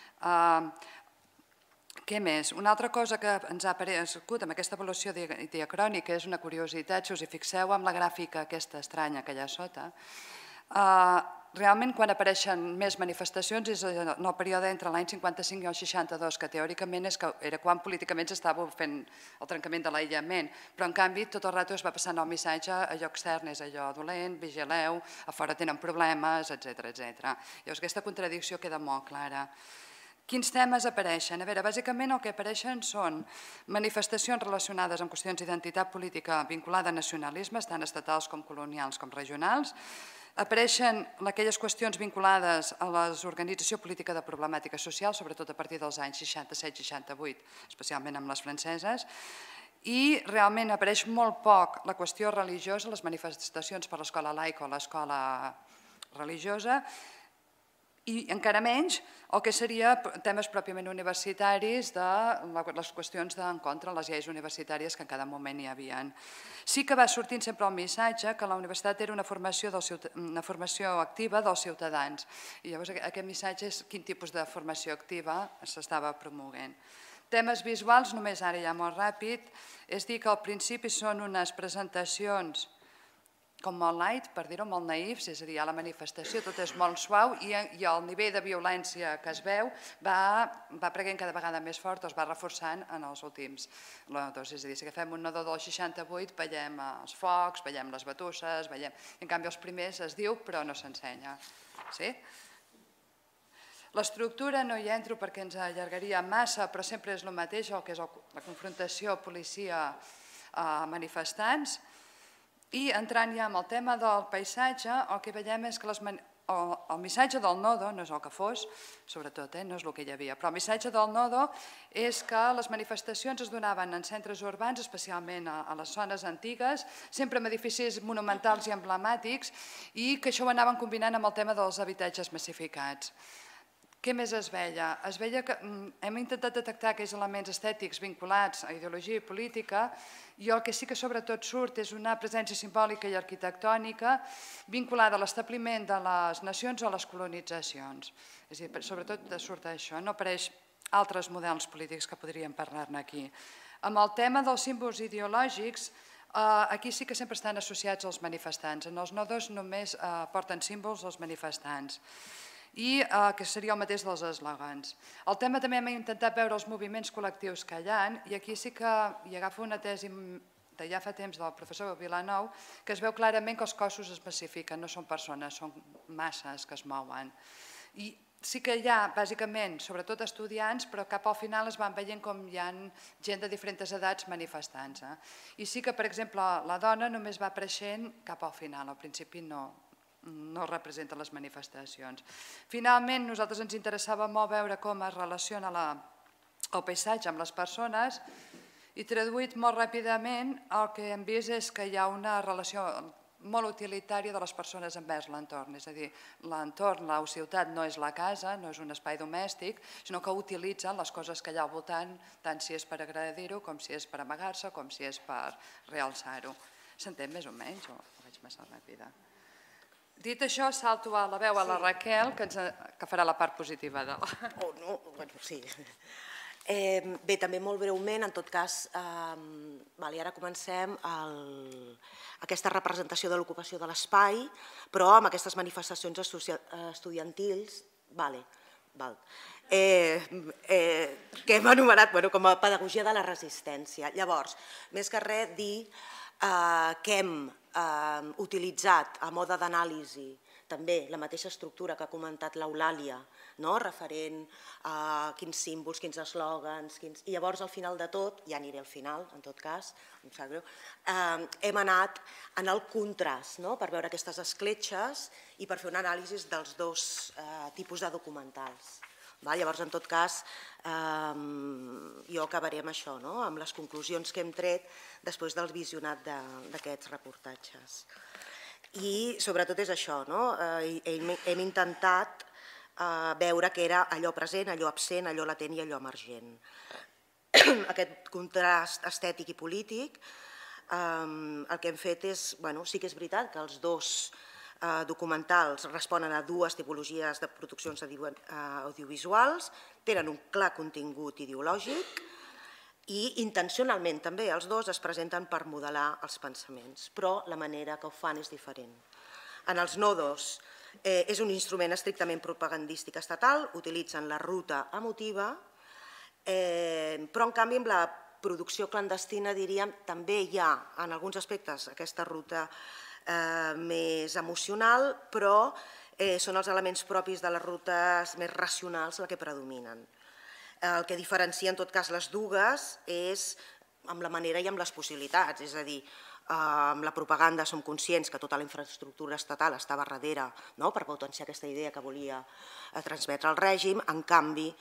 Què més? Una altra cosa que ens ha aparegut amb aquesta avaluació diacrònica és una curiositat, si us hi fixeu amb la gràfica aquesta estranya que hi ha a sota. Realment quan apareixen més manifestacions és en el període entre l'any 55 i el 62, que teòricament era quan políticament s'estava fent el trencament de l'aïllament, però en canvi tot el rato es va passant el missatge, allò extern és allò dolent, vigileu, a fora tenen problemes, etc. Llavors aquesta contradicció queda molt clara. Quins temes apareixen? A veure, bàsicament el que apareixen són manifestacions relacionades amb qüestions d'identitat política vinculada a nacionalismes, tant estatals com colonials com regionals. Apareixen aquelles qüestions vinculades a l'organització política de problemàtica social, sobretot a partir dels anys 67-68, especialment amb les franceses, i realment apareix molt poc la qüestió religiosa, les manifestacions per l'escola laica o l'escola religiosa, i encara menys el que seria temes pròpiament universitaris de les qüestions d'en contra les lleis universitàries que en cada moment hi havia. Sí que va sortint sempre el missatge que la universitat era una formació activa dels ciutadans. I llavors aquest missatge és quin tipus de formació activa s'estava promovent. Temes visuals, només ara ja molt ràpid, és dir que al principi són unes presentacions com molt light, per dir-ho, molt naïfs, és a dir, a la manifestació tot és molt suau i el nivell de violència que es veu va prenent cada vegada més fort o es va reforçant en els últims nodos. És a dir, si agafem un nodo del 68 veiem els focs, veiem les batusses, en canvi els primers es diu però no s'ensenya. L'estructura no hi entro perquè ens allargaria massa, però sempre és el mateix, el que és la confrontació policia-manifestants. I entrant ja en el tema del paisatge, el que veiem és que el missatge del nodo, no és el que fos, sobretot, no és el que hi havia, però el missatge del nodo és que les manifestacions es donaven en centres urbans, especialment a les zones antigues, sempre amb edificis monumentals i emblemàtics, i que això ho anaven combinant amb el tema dels habitatges massificats. Què més es veia? Es veia que hem intentat detectar aquells elements estètics vinculats a ideologia i política i el que sí que sobretot surt és una presència simbòlica i arquitectònica vinculada a l'establiment de les nacions o a les colonitzacions. És a dir, sobretot surt això, no apareix altres models polítics que podríem parlar-ne aquí. Amb el tema dels símbols ideològics, aquí sí que sempre estan associats als manifestants. En els nodos només porten símbols els manifestants, i que seria el mateix dels eslògans. El tema també hem intentat veure els moviments col·lectius que hi ha, i aquí sí que hi agafo una tesi de ja fa temps del professor Vilanou, que es veu clarament que els cossos es pacifiquen, no són persones, són masses que es mouen. I sí que hi ha, bàsicament, sobretot estudiants, però cap al final es van veient com hi ha gent de diferents edats manifestant-se. I sí que, per exemple, la dona només va apareixent cap al final, al principi no representa les manifestacions. Finalment, a nosaltres ens interessava molt veure com es relaciona el paisatge amb les persones, i traduït molt ràpidament el que hem vist és que hi ha una relació molt utilitària de les persones envers l'entorn. És a dir, l'entorn, la ciutat no és la casa, no és un espai domèstic, sinó que utilitzen les coses que hi ha al voltant, tant si és per agradir-ho, com si és per amagar-se, com si és per realçar-ho. S'entén més o menys o ho vaig massa ràpida? Dit això, salto a la veu a la Raquel, que farà la part positiva de la... Oh, no, bueno, sí. Bé, també molt breument, en tot cas, ara comencem aquesta representació de l'ocupació de l'espai, però amb aquestes manifestacions estudiantils, que hem anomenat com a pedagogia de la resistència. Llavors, més que res, dir que hem utilitzat a mode d'anàlisi també la mateixa estructura que ha comentat l'Eulàlia, referent a quins símbols, quins eslògans, i llavors al final de tot, ja aniré al final, en tot cas, em sap greu, hem anat en el contrast per veure aquestes escletxes i per fer una anàlisi dels dos tipus de documentals. Llavors, en tot cas, jo acabaré amb això, amb les conclusions que hem tret després del visionat d'aquests reportatges. I sobretot és això, hem intentat veure què era allò present, allò absent, allò latent i allò emergent. Aquest contrast estètic i polític, el que hem fet és, sí que és veritat que els dos documentals responen a dues tipologies de produccions audiovisuals, tenen un clar contingut ideològic i intencionalment també els dos es presenten per modelar els pensaments, però la manera que ho fan és diferent. En els nodos és un instrument estrictament propagandístic estatal, utilitzen la ruta emotiva, però en canvi amb la producció clandestina, diríem, també hi ha en alguns aspectes aquesta ruta més emocional, però són els elements propis de les rutes més racionals els que predominen. El que diferencia en tot cas les dues és amb la manera i amb les possibilitats, és a dir, amb la propaganda som conscients que tota la infraestructura estatal estava darrere per potenciar aquesta idea que volia transmetre el règim, en canvi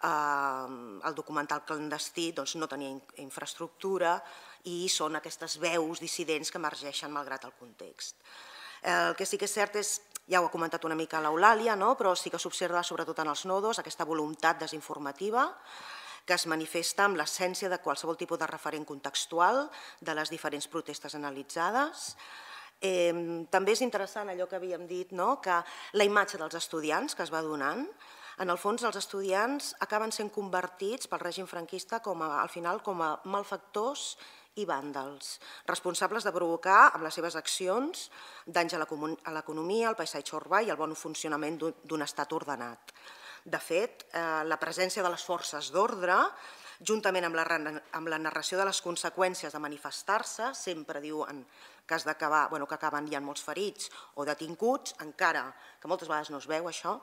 el documental clandestí no tenia infraestructura i són aquestes veus dissidents que emergeixen malgrat el context. El que sí que és cert és, ja ho ha comentat una mica l'Eulàlia, però sí que s'observa sobretot en els nodos aquesta voluntat desinformativa que es manifesta amb l'essència de qualsevol tipus de referent contextual de les diferents protestes analitzades. També és interessant allò que havíem dit, que la imatge dels estudiants que es va donant, en el fons els estudiants acaben sent convertits pel règim franquista al final com a malfactors i vàndals, responsables de provocar amb les seves accions danys a l'economia, al paisatge urbà i al bon funcionament d'un estat ordenat. De fet, la presència de les forces d'ordre, juntament amb la narració de les conseqüències de manifestar-se, sempre diu en cas d'acabar, que acaben hi ha molts ferits o detinguts, encara que moltes vegades no es veu això,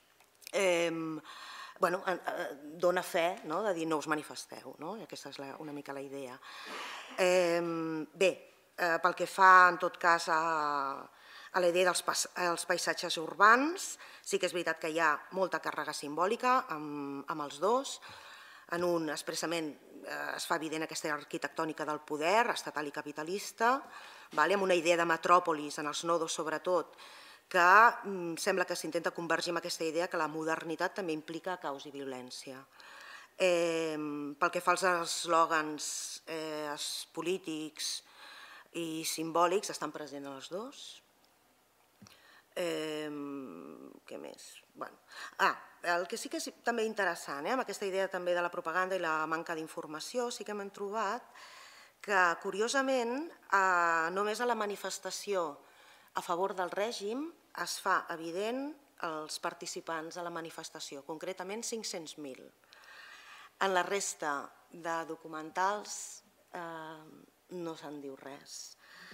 dona fe de dir no us manifesteu, aquesta és una mica la idea. Bé, pel que fa en tot cas a la idea dels paisatges urbans, sí que és veritat que hi ha molta càrrega simbòlica amb els dos. En un, expressament, es fa evident aquesta arquitectònica del poder estatal i capitalista, amb una idea de metròpolis en els nodos sobretot, que sembla que s'intenta convergir amb aquesta idea que la modernitat també implica caos i violència. Pel que fa als eslògans polítics i simbòlics, estan presents els dos. què més? El que sí que és també interessant, amb aquesta idea també de la propaganda i la manca d'informació, sí que hem trobat que, curiosament, només a la manifestació a favor del règim es fa evident els participants a la manifestació, concretament 500.000. En la resta de documentals no se'n diu res.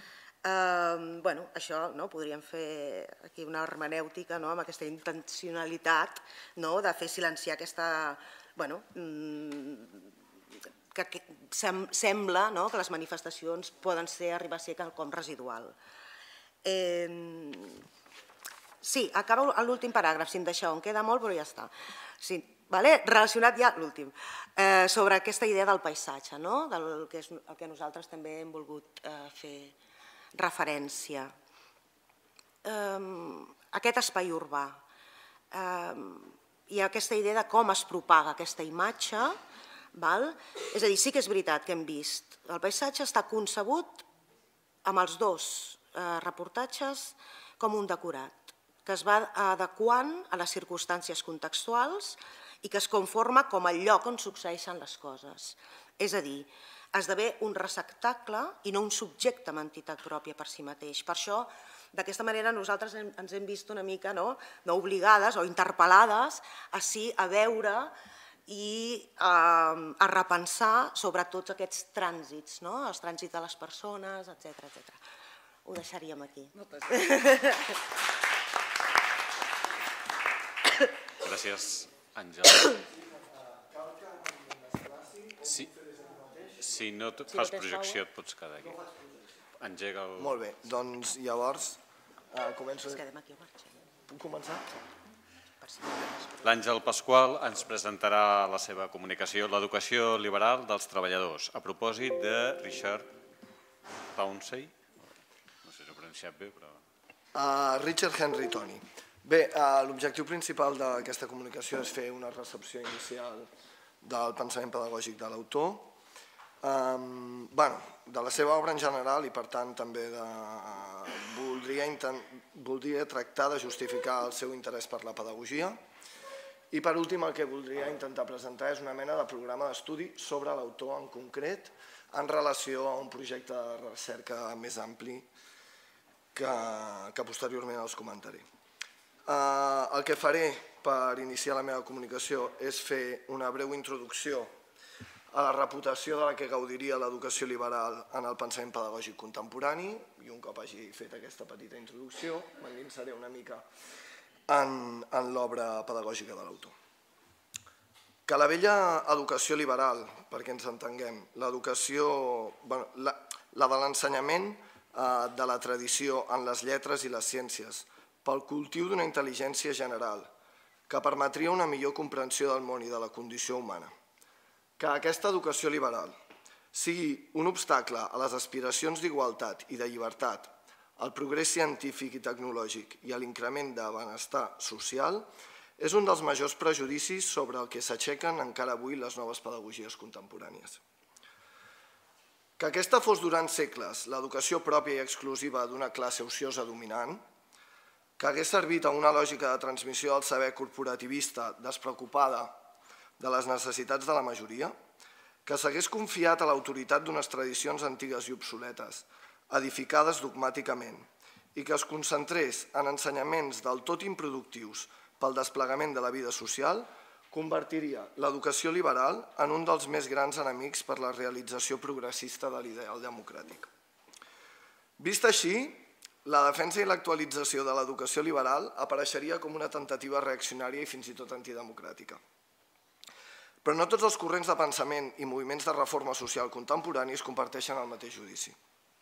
Això, podríem fer aquí una hermenèutica amb aquesta intencionalitat de fer silenciar aquesta... que sembla que les manifestacions poden arribar a ser quelcom residual. Sí, acaba l'últim paràgraf, si em deixeu, em queda molt, però ja està. Relacionat ja l'últim, sobre aquesta idea del paisatge, del que nosaltres també hem volgut fer referència. Aquest espai urbà i aquesta idea de com es propaga aquesta imatge, és a dir, sí que és veritat que hem vist, el paisatge està concebut amb els dos reportatges com un decorat, que es va adequant a les circumstàncies contextuals i que es conforma com el lloc on succeeixen les coses. És a dir, esdevé un receptacle i no un subjecte amb entitat pròpia per si mateix. Per això, d'aquesta manera, nosaltres ens hem vist una mica no obligades o interpel·lades a veure i a repensar sobre tots aquests trànsits, els trànsits de les persones, etc. Ho deixaríem aquí. Gràcies, Àngel. Si no fas projecció et pots quedar aquí. Engega el... Molt bé, doncs llavors començo... Ens quedem aquí o marxem? Puc començar? L'Àngel Pasqual ens presentarà la seva comunicació, l'educació liberal dels treballadors, a propòsit de Richard Pouncey. No sé si ho he pronunciat bé, però... Richard Henry Tony. Bé, l'objectiu principal d'aquesta comunicació és fer una recepció inicial del pensament pedagògic de l'autor, de la seva obra en general i per tant també voldria tractar de justificar el seu interès per la pedagogia i per últim el que voldria intentar presentar és una mena de programa d'estudi sobre l'autor en concret en relació a un projecte de recerca més ampli que posteriorment els comentaré. El que faré per iniciar la meva comunicació és fer una breu introducció a la reputació de la que gaudiria l'educació liberal en el pensament pedagògic contemporani i un cop hagi fet aquesta petita introducció m'endinsaré una mica en l'obra pedagògica de l'autor. Que la vella educació liberal, perquè ens entenguem, l'educació, la de l'ensenyament de la tradició en les lletres i les ciències, pel cultiu d'una intel·ligència general que permetria una millor comprensió del món i de la condició humana. Que aquesta educació liberal sigui un obstacle a les aspiracions d'igualtat i de llibertat, al progrés científic i tecnològic i a l'increment de benestar social, és un dels majors prejudicis sobre el que s'aixequen encara avui les noves pedagogies contemporànies. Que aquesta fos durant segles l'educació pròpia i exclusiva d'una classe ociosa dominant, que hagués servit a una lògica de transmissió del saber corporativista despreocupada de les necessitats de la majoria, que s'hagués confiat a l'autoritat d'unes tradicions antigues i obsoletes, edificades dogmàticament, i que es concentrés en ensenyaments del tot improductius pel desplegament de la vida social, convertiria l'educació liberal en un dels més grans enemics per la realització progressista de l'ideal democràtic. Vist així, la defensa i l'actualització de l'educació liberal apareixeria com una tentativa reaccionària i fins i tot antidemocràtica. Però no tots els corrents de pensament i moviments de reforma social contemporanis comparteixen el mateix judici.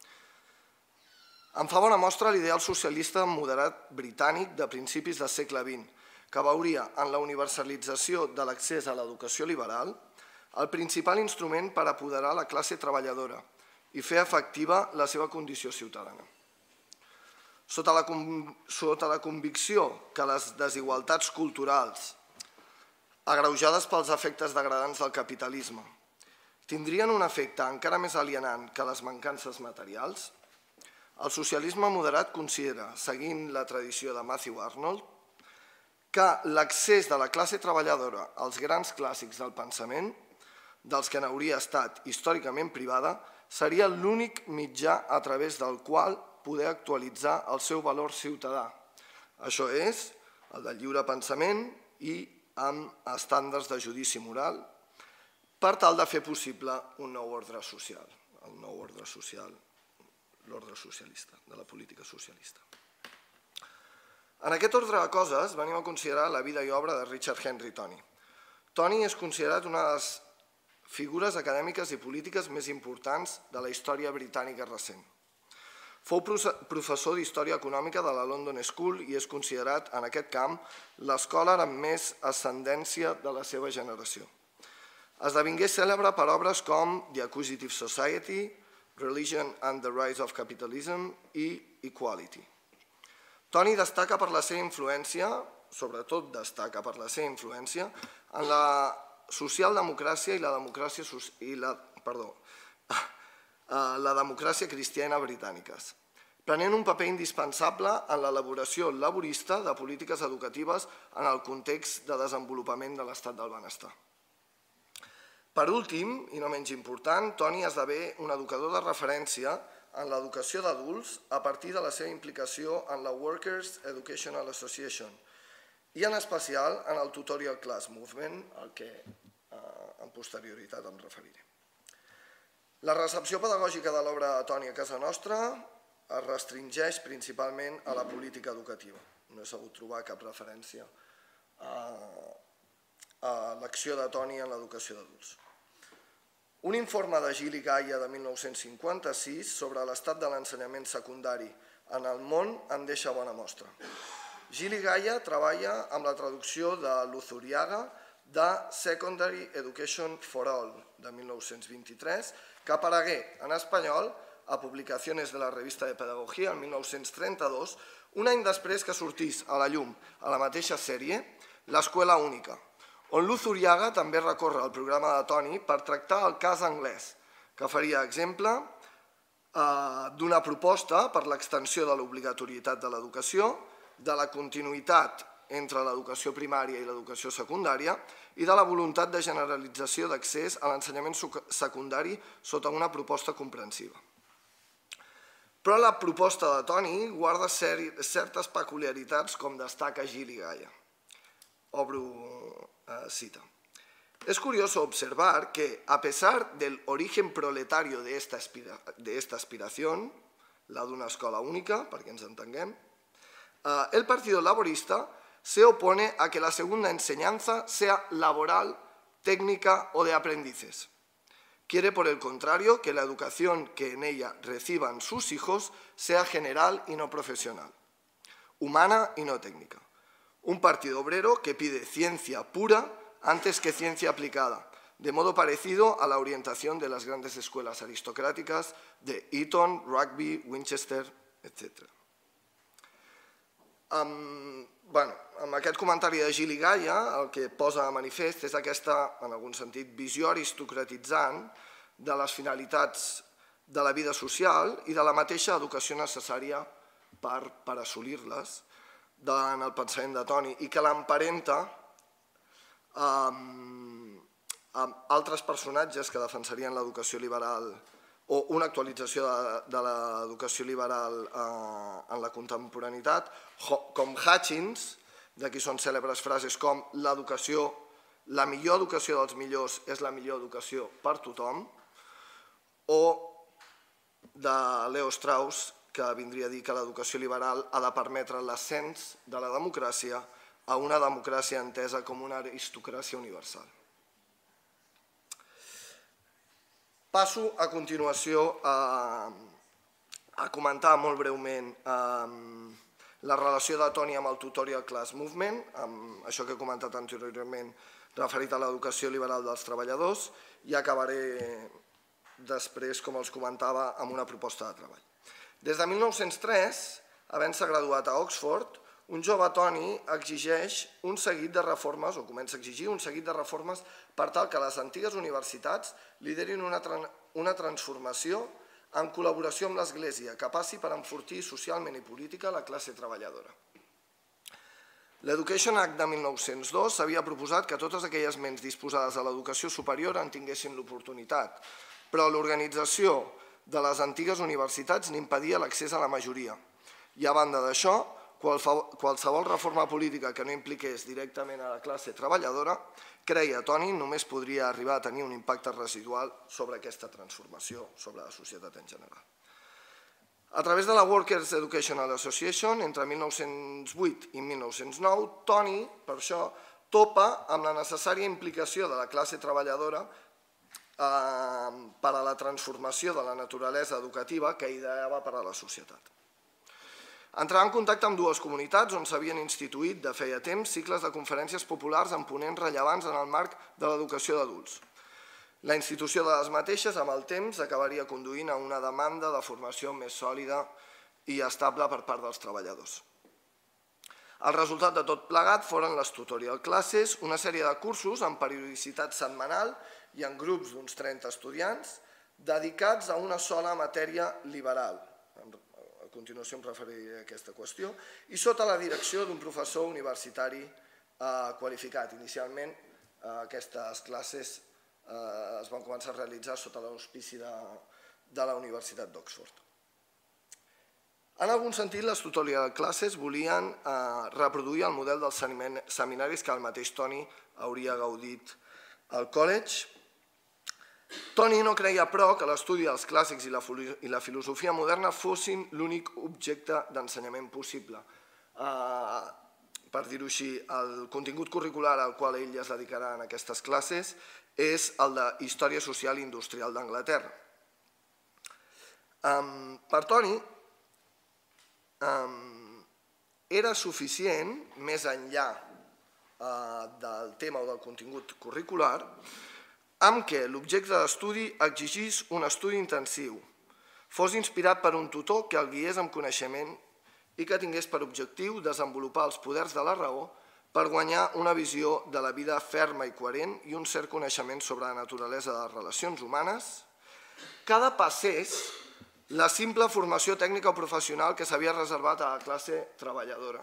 En fa bona mostra l'ideal socialista moderat britànic de principis del segle XX, que veuria en la universalització de l'accés a l'educació liberal el principal instrument per apoderar la classe treballadora i fer efectiva la seva condició ciutadana. Sota la convicció que les desigualtats culturals, agreujades pels efectes degradants del capitalisme, tindrien un efecte encara més alienant que les mancances materials, el socialisme moderat considera, seguint la tradició de Matthew Arnold, que l'accés de la classe treballadora als grans clàssics del pensament, dels que n'hauria estat històricament privada, seria l'únic mitjà a través del qual poder actualitzar el seu valor ciutadà. Això és, el del lliure pensament i amb estàndards de judici moral, per tal de fer possible un nou ordre social, el nou ordre social, l'ordre socialista, de la política socialista. En aquest ordre de coses venim a considerar la vida i obra de Richard Henry Tony. Tony és considerat una de les figures acadèmiques i polítiques més importants de la història britànica recent. Fou professor d'Història Econòmica de la London School i és considerat en aquest camp l'escola amb més ascendència de la seva generació. Esdevingué cèlebre per obres com The Acquisitive Society, Religion and the Rise of Capitalism i Equality. Tony destaca per la seva influència, sobretot destaca per la seva influència, en la socialdemocràcia i la democràcia cristiana britàniques, prenent un paper indispensable en l'elaboració laborista de polítiques educatives en el context de desenvolupament de l'estat del benestar. Per últim, i no menys important, Tony esdevé un educador de referència en l'educació d'adults a partir de la seva implicació en la Workers' Educational Association i en especial en el Tutorial Class Movement, al que en posterioritat em referiré. La recepció pedagògica de l'obra de Tony a casa nostra es restringeix principalment a la política educativa. No he sabut trobar cap referència a l'acció de Tony en l'educació d'adults. Un informe de Gili Gaia de 1956 sobre l'estat de l'ensenyament secundari en el món en deixa bona mostra. Gili Gaia treballa amb la traducció de Luzuriaga de Secondary Education for All de 1923, que aparegué en espanyol a Publicaciones de la Revista de Pedagogía el 1932, un any després que sortís a la llum a la mateixa sèrie l'Escola Única, on Luzuriaga també recorre el programa de Tony per tractar el cas anglès, que faria exemple d'una proposta per l'extensió de l'obligatorietat de l'educació, de la continuïtat entre l'educació primària i l'educació secundària i de la voluntat de generalització d'accés a l'ensenyament secundari sota una proposta comprensiva. Però la proposta de Tony guarda certes peculiaritats com destaca Gili Gaia. Obro cita. Es curioso observar que, a pesar del origen proletario de esta aspiración, la de una escola única, perquè ens entenguem, el Partido Laborista se opone a que la segunda enseñanza sea laboral, técnica o de aprendices. Quiere, por el contrario, que la educación que en ella reciban sus hijos sea general y no profesional, humana y no técnica. Un partido obrero que pide ciencia pura antes que ciencia aplicada, de modo parecido a la orientación de las grandes escuelas aristocráticas de Eton, Rugby, Winchester, etc. Amb aquest comentari de Gili Gaia, el que posa de manifest és aquesta, en algun sentit, visió aristocratitzant de les finalitats de la vida social i de la mateixa educació necessària per assolir-les en el pensament de Tony i que l'emparenta amb altres personatges que defensarien l'educació liberal o una actualització de l'educació liberal en la contemporaneitat, com Hutchins, de qui són cèlebres frases com l'educació, la millor educació dels millors és la millor educació per tothom, o de Leo Strauss, que vindria a dir que l'educació liberal ha de permetre l'ascens de la democràcia a una democràcia entesa com una aristocràcia universal. Passo a continuació a comentar molt breument la relació de Tony amb el Tutorial Class Movement, amb això que he comentat anteriorment referit a l'educació liberal dels treballadors, i acabaré després, com els comentava, amb una proposta de treball. Des de 1903, havent-se graduat a Oxford, un jove Tony exigeix un seguit de reformes, o comença a exigir un seguit de reformes per tal que les antigues universitats liderin una transformació en col·laboració amb l'Església que passi per enfortir socialment i política la classe treballadora. L'Education Act de 1902 s'havia proposat que totes aquelles ments disposades a l'educació superior en tinguessin l'oportunitat, però l'organització de les antigues universitats n'impedia l'accés a la majoria. I a banda d'això, qualsevol reforma política que no impliqués directament a la classe treballadora, creia Toni, només podria arribar a tenir un impacte residual sobre aquesta transformació, sobre la societat en general. A través de la Workers' Educational Association, entre 1908 i 1909, Toni, per això, topa amb la necessària implicació de la classe treballadora per a la transformació de la naturalesa educativa que ideava per a la societat. Entrava en contacte amb dues comunitats on s'havien instituït de feia temps cicles de conferències populars amb ponents rellevants en el marc de l'educació d'adults. La institució de les mateixes, amb el temps, acabaria conduint a una demanda de formació més sòlida i estable per part dels treballadors. El resultat de tot plegat foren les tutorial classes, una sèrie de cursos amb periodicitat setmanal i en grups d'uns 30 estudiants dedicats a una sola matèria liberal. A continuació em referiré a aquesta qüestió. I sota la direcció d'un professor universitari qualificat. Inicialment, aquestes classes es van començar a realitzar sota l'auspici de la Universitat d'Oxford. En algun sentit, les tutorial classes volien reproduir el model dels seminaris que el mateix Toni hauria gaudit al college. Toni no creia, però, que l'estudi dels clàssics i la filosofia moderna fossin l'únic objecte d'ensenyament possible. Per dir-ho així, el contingut curricular al qual ell es dedicarà en aquestes classes és el de Història Social i Industrial d'Anglaterra. Per Toni, era suficient, més enllà del tema o del contingut curricular, amb què l'objecte d'estudi exigís un estudi intensiu, fos inspirat per un tutor que el guiés amb coneixement i que tingués per objectiu desenvolupar els poders de la raó per guanyar una visió de la vida ferma i coherent i un cert coneixement sobre la naturalesa de les relacions humanes, que depassés la simple formació tècnica o professional que s'havia reservat a la classe treballadora.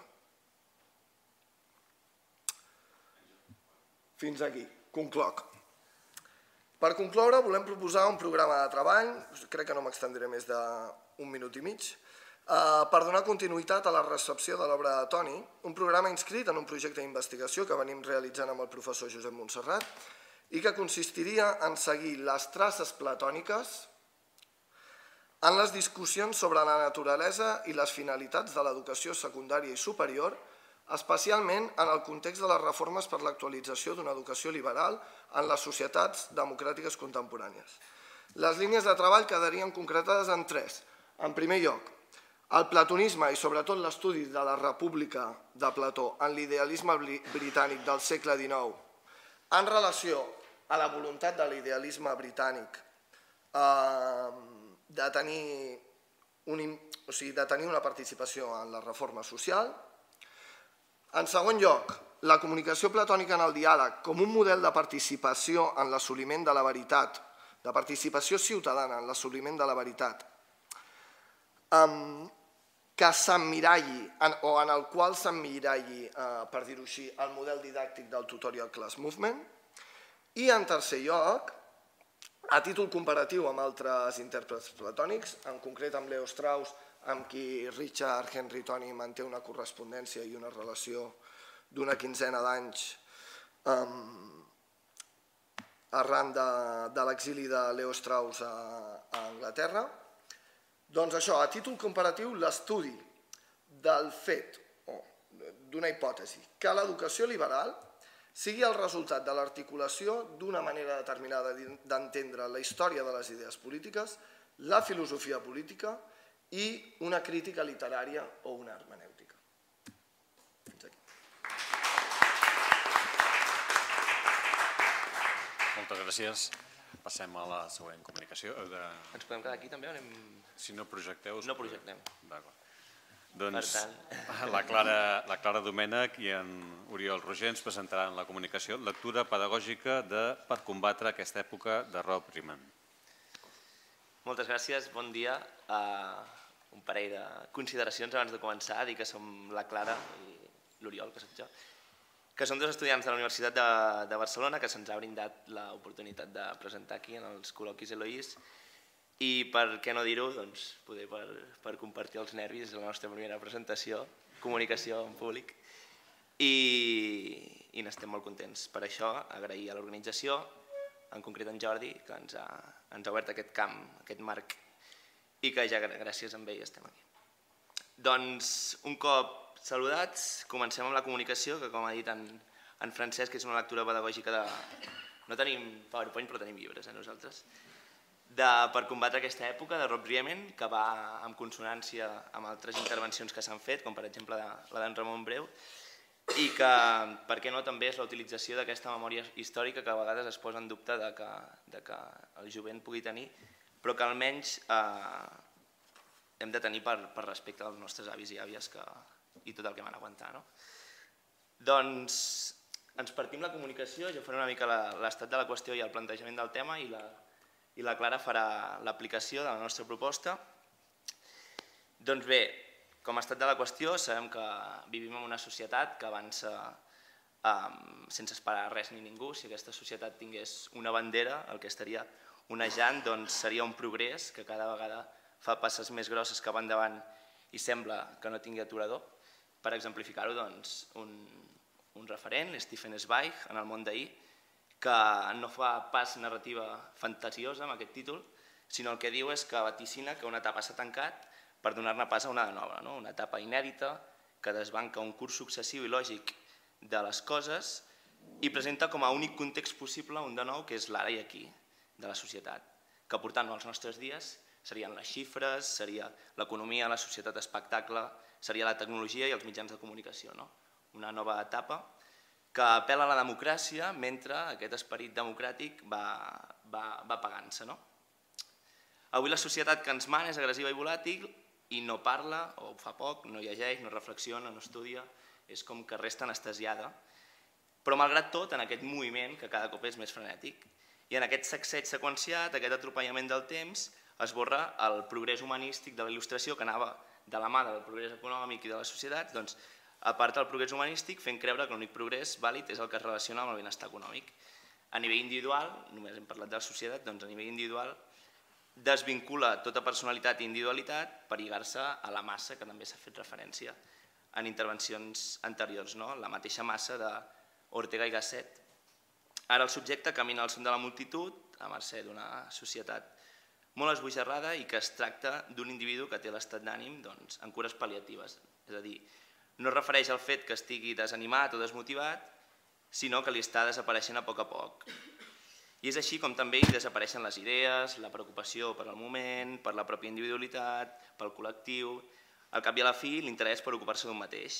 Fins aquí, concloc. Per concloure, volem proposar un programa de treball, crec que no m'extendré més d'un minut i mig, per donar continuïtat a la recepció de l'obra de Toni, un programa inscrit en un projecte d'investigació que venim realitzant amb el professor Josep Montserrat i que consistiria en seguir les traces platòniques en les discussions sobre la naturalesa i les finalitats de l'educació secundària i superior, especialment en el context de les reformes per l'actualització d'una educació liberal en les societats democràtiques contemporànies. Les línies de treball quedarien concretades en tres. En primer lloc, el platonisme i sobretot l'estudi de la República de Plató en l'idealisme britànic del segle XIX en relació a la voluntat de l'idealisme britànic de tenir una participació en la reforma social. En segon lloc, la comunicació platònica en el diàleg com un model de participació en l'assoliment de la veritat, de participació ciutadana en l'assoliment de la veritat, que s'emmiralli, o en el qual s'emmiralli, per dir-ho així, el model didàctic del Tutorial Class Movement. I en tercer lloc, a títol comparatiu amb altres intèrprets platònics, en concret amb Leo Strauss, amb qui Richard Henry Toni manté una correspondència i una relació d'una quinzena d'anys arran de l'exili de Leo Strauss a Anglaterra. Doncs això, a títol comparatiu, l'estudi del fet, o d'una hipòtesi, que l'educació liberal sigui el resultat de l'articulació d'una manera determinada d'entendre la història de les idees polítiques, la filosofia política i una crítica literària o una hermenèutica. Fins aquí. Moltes gràcies. Passem a la següent comunicació. Ens podem quedar aquí també o anem... Si no projecteu... No projectem. Doncs la Clara Domènech i en Oriol Roger ens presentaran la comunicació Lectura pedagògica per combatre aquesta època de Rob Riemann. Moltes gràcies, bon dia. Un parell de consideracions abans de començar, dir que som la Clara i l'Oriol, que soc jo, que som dos estudiants de la Universitat de Barcelona que se'ns ha brindat l'oportunitat de presentar aquí en els col·loquis Eloís i per què no dir-ho, doncs, poder per compartir els nervis de la nostra primera presentació, comunicació en públic, i n'estem molt contents. Per això agrair a l'organització, en concret en Jordi, que ens ha obert aquest camp, aquest marc, i que ja gràcies a ell estem aquí. Doncs, un cop saludats, comencem amb la comunicació, que com ha dit en Francesc, és una lectura pedagògica de... No tenim PowerPoint, però tenim llibres, nosaltres. Per combatre aquesta època, de Rob Riemen, que va en consonància amb altres intervencions que s'han fet, com per exemple la d'en Ramon Breu, i que, per què no, també és la utilització d'aquesta memòria històrica que a vegades es posa en dubte de que el jovent pugui tenir, però que almenys hem de tenir per respecte als nostres avis i àvies i tot el que van aguantar. Doncs ens partim la comunicació, jo faré una mica l'estat de la qüestió i el plantejament del tema i la Clara farà l'aplicació de la nostra proposta. Doncs bé, com a estat de la qüestió, sabem que vivim en una societat que avança sense esperar res ni ningú. Si aquesta societat tingués una bandera, el que estaria onejant seria un progrés que cada vegada fa passes més grosses cap endavant i sembla que no tingui aturador. Per exemplificar-ho, un referent, Stefan Zweig, en El món d'ahir, que no fa pas narrativa fantasiosa amb aquest títol, sinó el que diu és que vaticina que una etapa s'ha tancat per donar-ne pas a una de nova, una etapa inèdita que desbanca un curs successiu i lògic de les coses i presenta com a únic context possible un de nou que és l'ara i aquí de la societat, que portant-ho als nostres dies serien les xifres, seria l'economia, la societat espectacle, seria la tecnologia i els mitjans de comunicació. Una nova etapa que apel·la a la democràcia mentre aquest esperit democràtic va apagant-se. Avui la societat que ens mana és agressiva i volàtil i no parla, o fa poc, no llegeix, no reflexiona, no estudia, és com que resta anestesiada. Però malgrat tot, en aquest moviment, que cada cop és més frenètic, i en aquest sacseig seqüenciat, aquest atropellament del temps, esborra el progrés humanístic de la il·lustració que anava de la mà del progrés econòmic i de les societats, doncs aparta el progrés humanístic fent creure que l'únic progrés vàlid és el que es relaciona amb el benestar econòmic. A nivell individual, només hem parlat de la societat, doncs a nivell individual desvincula tota personalitat i individualitat per lligar-se a la massa, que també s'ha fet referència en intervencions anteriors, la mateixa massa d'Ortega i Gasset. Ara el subjecte camina al son de la multitud, a mercè d'una societat molt esbojarrada i que es tracta d'un individu que té l'estat d'ànim en cures pal·liatives. És a dir, no es refereix al fet que estigui desanimat o desmotivat, sinó que li està desapareixent a poc. I és així com també hi desapareixen les idees, la preocupació per al moment, per la pròpia individualitat, pel col·lectiu, al cap i a la fi l'interès per ocupar-se d'un mateix.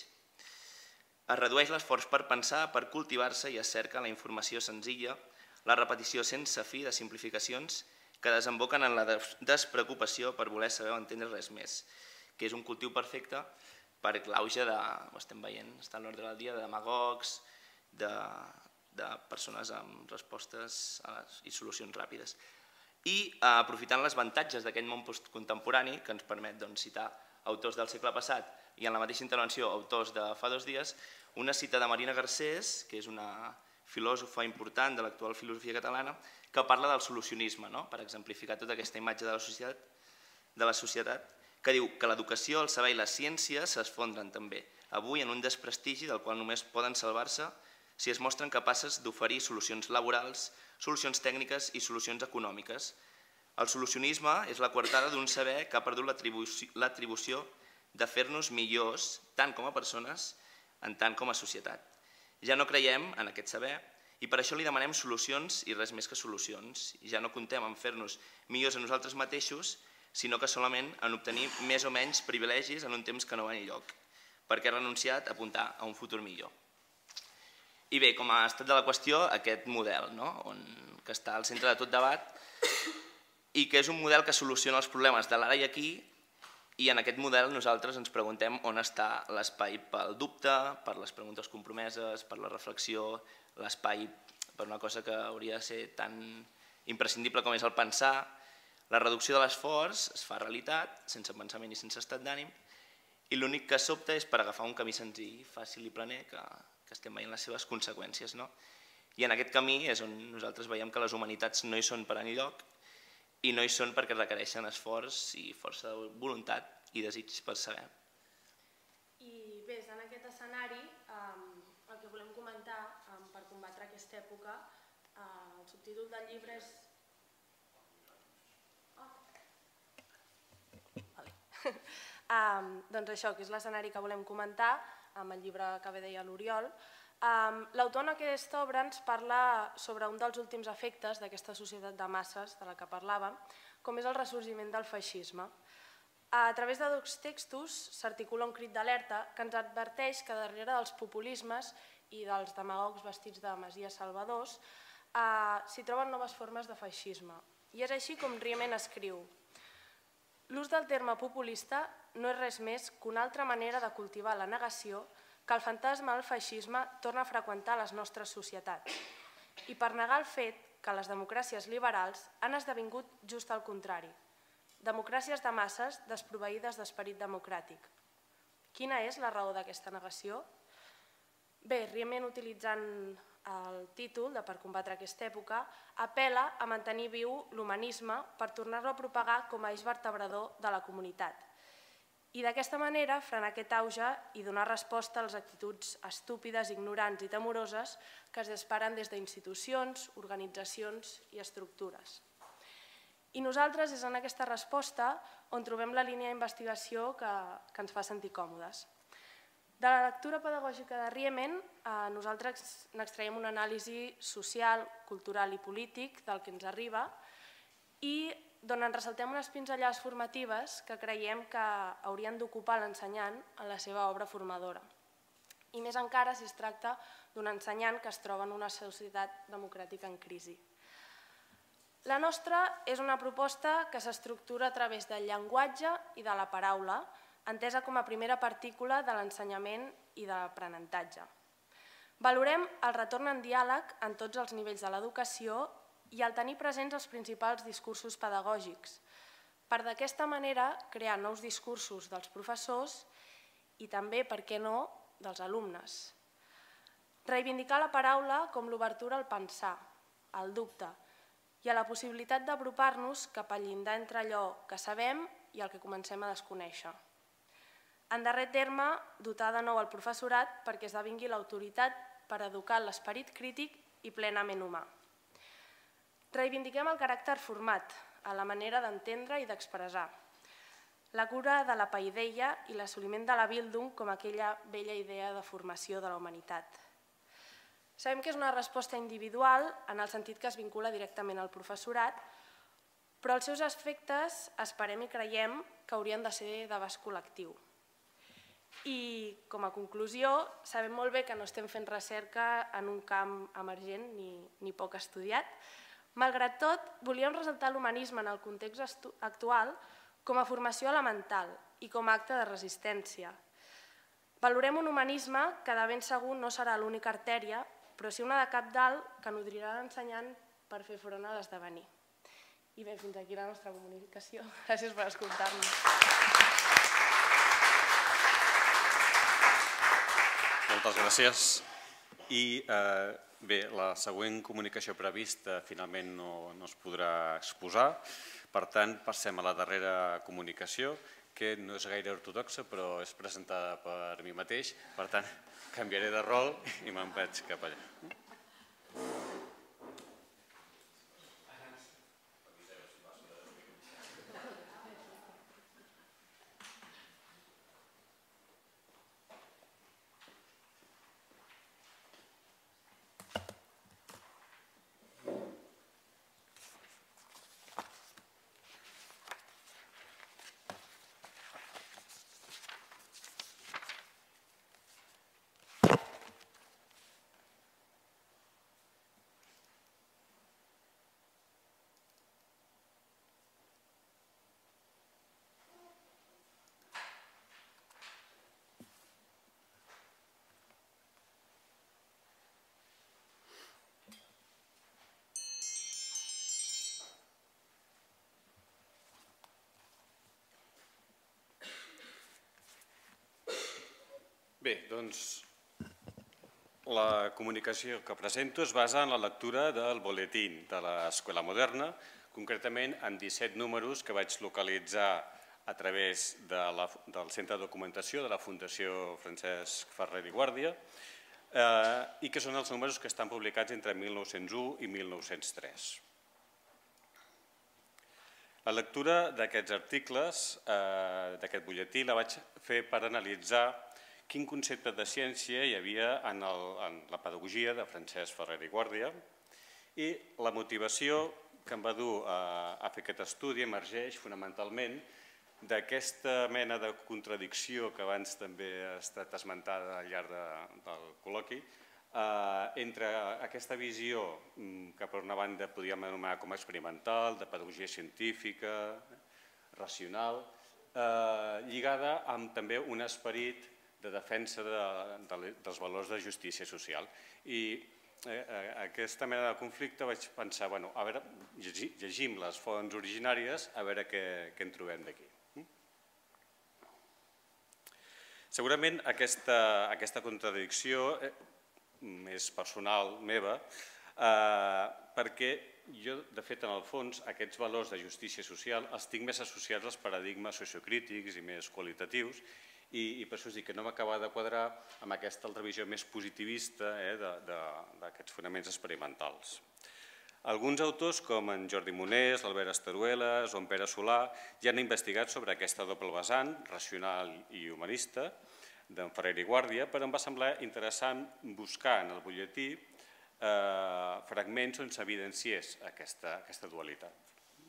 Es redueix l'esforç per pensar, per cultivar-se i es cerca la informació senzilla, la repetició sense fi de simplificacions que desemboquen en la despreocupació per voler saber o entendre res més, que és un cultiu perfecte per l'auge de, ho estem veient, està a l'ordre del dia, de demagogs, de persones amb respostes i solucions ràpides. I aprofitant els avantatges d'aquest món postcontemporani, que ens permet citar autors del segle passat i en la mateixa intervenció autors de fa 2 dies, una cita de Marina Garcés, que és una filòsofa important de l'actual filosofia catalana, que parla del solucionisme, per exemplificar tota aquesta imatge de la societat, que diu que l'educació, el saber i la ciència s'esfondren també, avui en un desprestigi del qual només poden salvar-se si es mostren capaces d'oferir solucions laborals, solucions tècniques i solucions econòmiques. El solucionisme és la coartada d'un saber que ha perdut l'atribució de fer-nos millors, tant com a persones, en tant com a societat. Ja no creiem en aquest saber i per això li demanem solucions i res més que solucions. Ja no comptem en fer-nos millors a nosaltres mateixos, sinó que solament en obtenir més o menys privilegis en un temps que no va enlloc, perquè ha renunciat a apuntar a un futur millor. I bé, com a estat de la qüestió, aquest model, que està al centre de tot debat i que és un model que soluciona els problemes de l'ara i aquí, i en aquest model nosaltres ens preguntem on està l'espai pel dubte, per les preguntes compromeses, per la reflexió, l'espai per una cosa que hauria de ser tan imprescindible com és el pensar. La reducció de l'esforç es fa realitat, sense pensament i sense estat d'ànim, I l'únic que sobta és per agafar un camí senzill, fàcil i planer, que estem veient les seves conseqüències. I en aquest camí és on nosaltres veiem que les humanitats no hi són per enlloc i no hi són perquè requereixen esforç i força de voluntat i desig per saber. I bé, en aquest escenari el que volem comentar per combatre aquesta època, el subtítol del llibre és... Doncs això, que és l'escenari que volem comentar amb el llibre que bé deia l'Oriol. L'autor en aquesta obra ens parla sobre un dels últims efectes d'aquesta societat de masses de la que parlàvem, com és el ressorgiment del feixisme. A través de 2 textos s'articula un crit d'alerta que ens adverteix que darrere dels populismes i dels demagogs vestits de messies salvadors s'hi troben noves formes de feixisme. I és així com Riemann escriu: l'ús del terme populista no és res més que una altra manera de cultivar la negació que el fantasma del feixisme torna a freqüentar les nostres societats i per negar el fet que les democràcies liberals han esdevingut just al contrari, democràcies de masses desproveïdes d'esperit democràtic. Quina és la raó d'aquesta negació? Bé, Riemann, utilitzant el títol de Per combatre aquesta època, apel·la a mantenir viu l'humanisme per tornar-lo a propagar com a eix vertebrador de la comunitat. I d'aquesta manera frenar aquest auge i donar resposta a les actituds estúpides, ignorants i temoroses que es disparen des d'institucions, organitzacions i estructures. I nosaltres és en aquesta resposta on trobem la línia d'investigació que ens fa sentir còmodes. De la lectura pedagògica de Riemann, nosaltres n'extraiem una anàlisi social, cultural i polític del que ens arriba i d'on en ressaltem unes pinzellades formatives que creiem que haurien d'ocupar l'ensenyant en la seva obra formadora. I més encara si es tracta d'un ensenyant que es troba en una societat democràtica en crisi. La nostra és una proposta que s'estructura a través del llenguatge i de la paraula, entesa com a primera partícula de l'ensenyament i de l'aprenentatge. Valorem el retorn en diàleg en tots els nivells de l'educació i el tenir presents els principals discursos pedagògics, per d'aquesta manera crear nous discursos dels professors i també, per què no, dels alumnes. Reivindicar la paraula com l'obertura al pensar, al dubte i a la possibilitat d'apropar-nos cap al llindar entre allò que sabem i el que comencem a desconèixer. En darrer terme, dotar de nou el professorat perquè esdevingui l'autoritat per educar l'esperit crític i plenament humà. Reivindiquem el caràcter format, a la manera d'entendre i d'expressar, la cura de la paideia i l'assoliment de la Bildung com aquella vella idea de formació de la humanitat. Sabem que és una resposta individual en el sentit que es vincula directament al professorat, però els seus efectes esperem i creiem que haurien de ser d'abast col·lectiu. I, com a conclusió, sabem molt bé que no estem fent recerca en un camp emergent ni poc estudiat. Malgrat tot, volíem ressaltar l'humanisme en el context actual com a formació elemental i com a acte de resistència. Valorem un humanisme que de ben segur no serà l'única artèria, però sí una de cabdal que nodrirà l'ensenyant per fer front a l'esdevenir. I bé, fins aquí la nostra comunicació. Gràcies per escoltar-nos. Moltes gràcies. I bé, la següent comunicació prevista finalment no es podrà exposar. Per tant, passem a la darrera comunicació, que no és gaire ortodoxa, però és presentada per mi mateix. Per tant, canviaré de rol i me'n vaig cap allà. Bé, doncs la comunicació que presento es basa en la lectura del boletín de l'Escola Moderna, concretament en 17 números que vaig localitzar a través del Centre de Documentació de la Fundació Francesc Ferrer i Guàrdia i que són els números que estan publicats entre 1901 i 1903. La lectura d'aquests articles, d'aquest butlletí, la vaig fer per analitzar quin concepte de ciència hi havia en la pedagogia de Francesc Ferrer i Guàrdia i la motivació que em va dur a fer aquest estudi emergeix fonamentalment d'aquesta mena de contradicció que abans també ha estat esmentada al llarg del col·loqui entre aquesta visió que per una banda podríem anomenar com a experimental, de pedagogia científica, racional, lligada amb també un esperit de defensa dels valors de justícia social. I aquesta mena de conflicte vaig pensar, a veure, llegim les fonts originàries a veure què en trobem d'aquí. Segurament aquesta contradicció és personal meva perquè jo, de fet, en el fons, aquests valors de justícia social els tinc més associats als paradigmes sociocrítics i més qualitatius i per això us dic que no m'acaba de quadrar amb aquesta altra visió més positivista d'aquests fonaments experimentals. Alguns autors, com en Jordi Monés, l'Albert Estaruelas o en Pere Solà, ja han investigat sobre aquesta doble vessant, racional i humanista, d'en Ferrer i Guàrdia, però em va semblar interessant buscar en el butlletí fragments on s'evidenciés aquesta dualitat.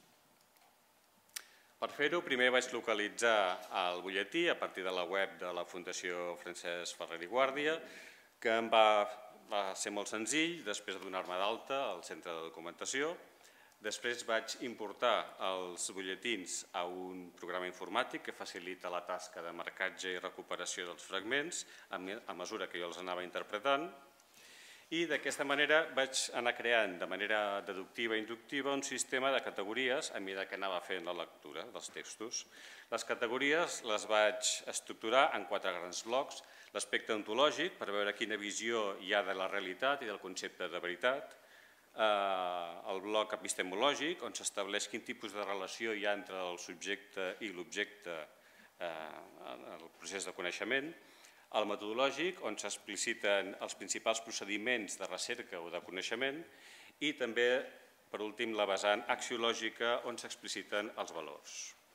Per fer-ho, primer vaig localitzar el butlletí a partir de la web de la Fundació Francesc Ferrer i Guàrdia, que em va ser molt senzill després de donar-me d'alta al centre de documentació. Després vaig importar els butlletins a un programa informàtic que facilita la tasca de marcatge i recuperació dels fragments a mesura que jo els anava interpretant. I d'aquesta manera vaig anar creant de manera deductiva i inductiva un sistema de categories a mesura que anava fent la lectura dels textos. Les categories les vaig estructurar en 4 grans blocs. L'aspecte ontològic, per veure quina visió hi ha de la realitat i del concepte de veritat. El bloc epistemològic, on s'estableix quin tipus de relació hi ha entre el subjecte i l'objecte en el procés de coneixement. El metodològic, on s'expliciten els principals procediments de recerca o de coneixement, i també, per últim, la vessant axiològica, on s'expliciten els valors.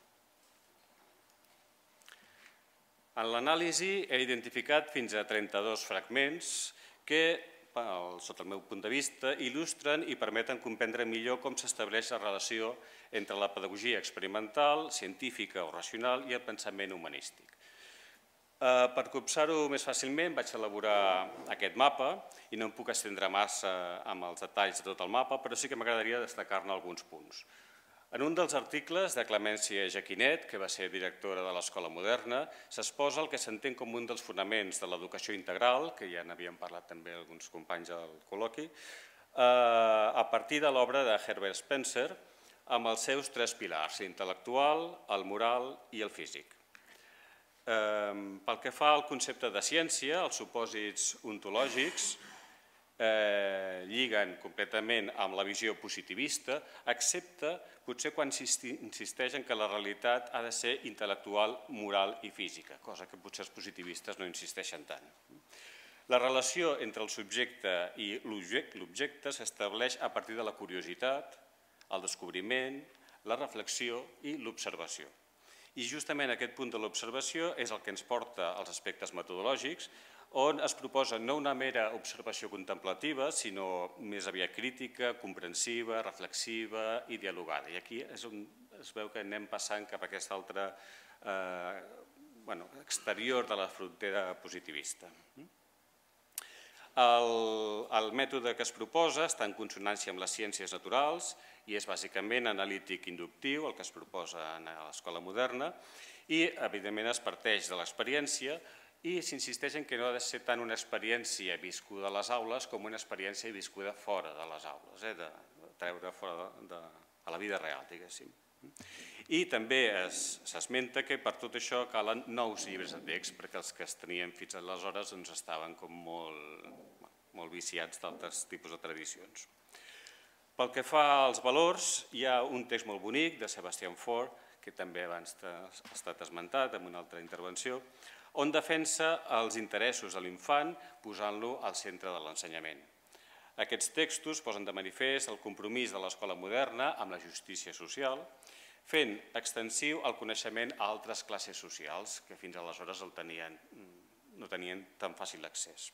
En l'anàlisi he identificat fins a 32 fragments que, sota el meu punt de vista, il·lustren i permeten comprendre millor com s'estableix la relació entre la pedagogia experimental, científica o racional i el pensament humanístic. Per copsar-ho més fàcilment vaig elaborar aquest mapa i no em puc estendre massa amb els detalls de tot el mapa, però sí que m'agradaria destacar-ne alguns punts. En un dels articles de Clemència Jaquinet, que va ser directora de l'Escola Moderna, s'exposa el que s'entén com un dels fonaments de l'educació integral, que ja n'havien parlat també alguns companys al col·loqui, a partir de l'obra de Herbert Spencer, amb els seus 3 pilars, l'intel·lectual, el moral i el físic. Pel que fa al concepte de ciència, els supòsits ontològics lliguen completament amb la visió positivista, excepte potser quan insisteix en que la realitat ha de ser intel·lectual, moral i física, cosa que potser els positivistes no insisteixen tant. La relació entre el subjecte i l'objecte s'estableix a partir de la curiositat, el descobriment, la reflexió i l'observació. I justament aquest punt de l'observació és el que ens porta als aspectes metodològics, on es proposa no una mera observació contemplativa, sinó més aviat crítica, comprensiva, reflexiva i dialogada. I aquí és on es veu que anem passant cap a aquesta altra exterior de la frontera positivista. El mètode que es proposa està en consonància amb les ciències naturals i és bàsicament analític inductiu, el que es proposa a l'Escola Moderna, i evidentment es parteix de l'experiència i s'insisteix en que no ha de ser tant una experiència viscuda a les aules com una experiència viscuda fora de les aules, de treure fora a la vida real, diguéssim. I també s'esmenta que per tot això calen nous llibres de text, perquè els que es tenien fins aleshores estaven com molt viciats d'altres tipus de tradicions. Pel que fa als valors, hi ha un text molt bonic de Sebastian Faure, que també abans ha estat esmentat en una altra intervenció, on defensa els interessos de l'infant posant-lo al centre de l'ensenyament. Aquests textos posen de manifest el compromís de l'escola moderna amb la justícia social, fent extensiu el coneixement a altres classes socials que fins aleshores no tenien tan fàcil accés.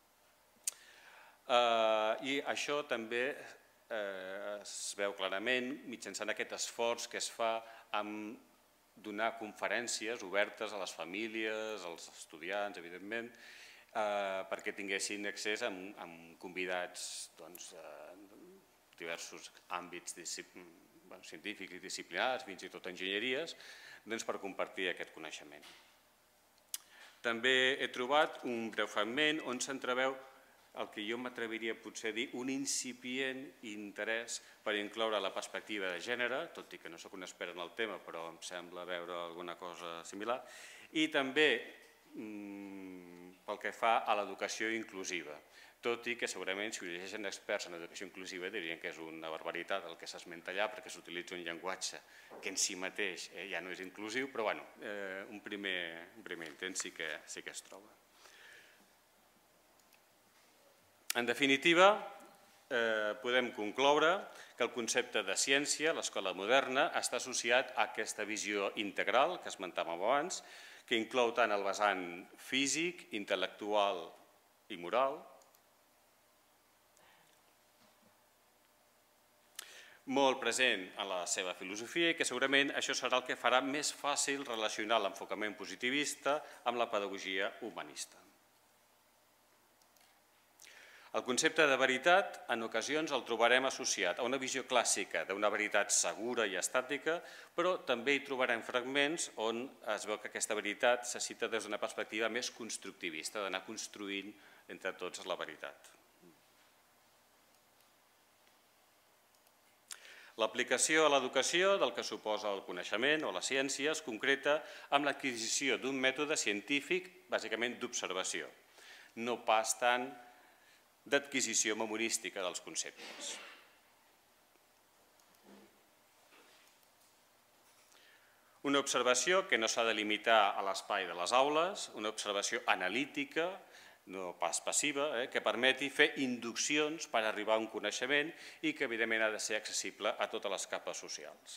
I això també es veu clarament mitjançant aquest esforç que es fa amb donar conferències obertes a les famílies, als estudiants, evidentment, perquè tinguessin accés amb convidats de diversos àmbits científics i disciplinars, fins i tot enginyeries, per compartir aquest coneixement. També he trobat un breu fragment on s'entreveu el que jo m'atreviria potser a dir un incipient interès per incloure la perspectiva de gènere, tot i que no soc un expert en el tema, però em sembla veure alguna cosa similar, i també pel que fa a l'educació inclusiva, tot i que segurament si ho llegeixen experts en educació inclusiva dirien que és una barbaritat el que s'esmenta allà perquè s'utilitza un llenguatge que en si mateix ja no és inclusiu, però bueno, un primer intent sí que es troba. En definitiva, podem concloure que el concepte de ciència, l'escola moderna, està associat a aquesta visió integral que esmentàvem abans, que inclou tant el vessant físic, intel·lectual i moral, molt present en la seva filosofia i que segurament això serà el que farà més fàcil relacionar l'enfocament positivista amb la pedagogia humanista. El concepte de veritat, en ocasions, el trobarem associat a una visió clàssica d'una veritat segura i estàtica, però també hi trobarem fragments on es veu que aquesta veritat se cita des d'una perspectiva més constructivista, d'anar construint entre tots la veritat. L'aplicació a l'educació del que suposa el coneixement o la ciència es concreta amb l'adquisició d'un mètode científic, bàsicament d'observació, no pas tant d'adquisició memorística dels conceptes. Una observació que no s'ha de limitar a l'espai de les aules, una observació analítica, no pas passiva, que permeti fer induccions per arribar a un coneixement i que evidentment ha de ser accessible a totes les capes socials.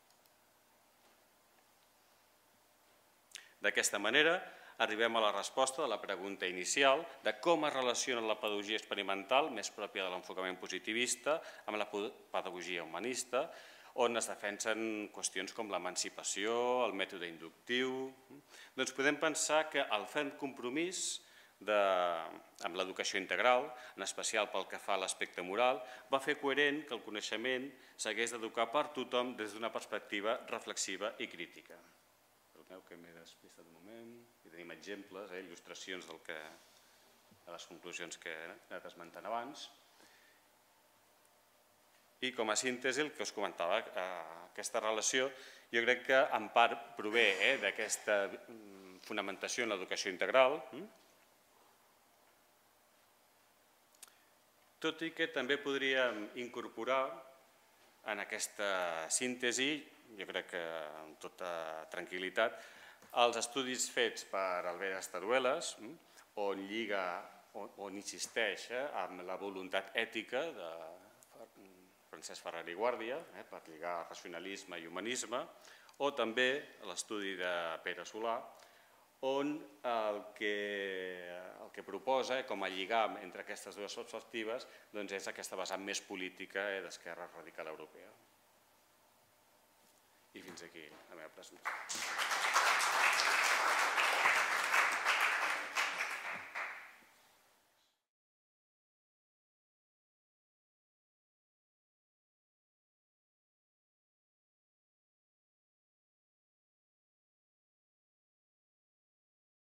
D'aquesta manera, arribem a la resposta de la pregunta inicial de com es relaciona la pedagogia experimental, més pròpia de l'enfocament positivista, amb la pedagogia humanista, on es defensen qüestions com l'emancipació, el mètode inductiu. Doncs podem pensar que el ferm compromís amb l'educació integral, en especial pel que fa a l'aspecte moral, va fer coherent que el coneixement s'hagués d'educar per tothom des d'una perspectiva reflexiva i crítica. Perdoneu que m'he despistat un moment. Hi tenim exemples, il·lustracions de les conclusions que he anat esmentant abans. I com a síntesi, el que us comentava, aquesta relació, jo crec que en part prové d'aquesta fonamentació en l'educació integral, tot i que també podríem incorporar en aquesta síntesi, jo crec que amb tota tranquil·litat, els estudis fets per Albert Estaruelas, on insisteix en la voluntat ètica de Francesc Ferrer i Guàrdia, per lligar racionalisme i humanisme, o també l'estudi de Pere Solà, on el que proposa com a lligam entre aquestes dues perspectives és aquesta vessant més política d'Esquerra Radical Europea. I fins aquí la meva presentació.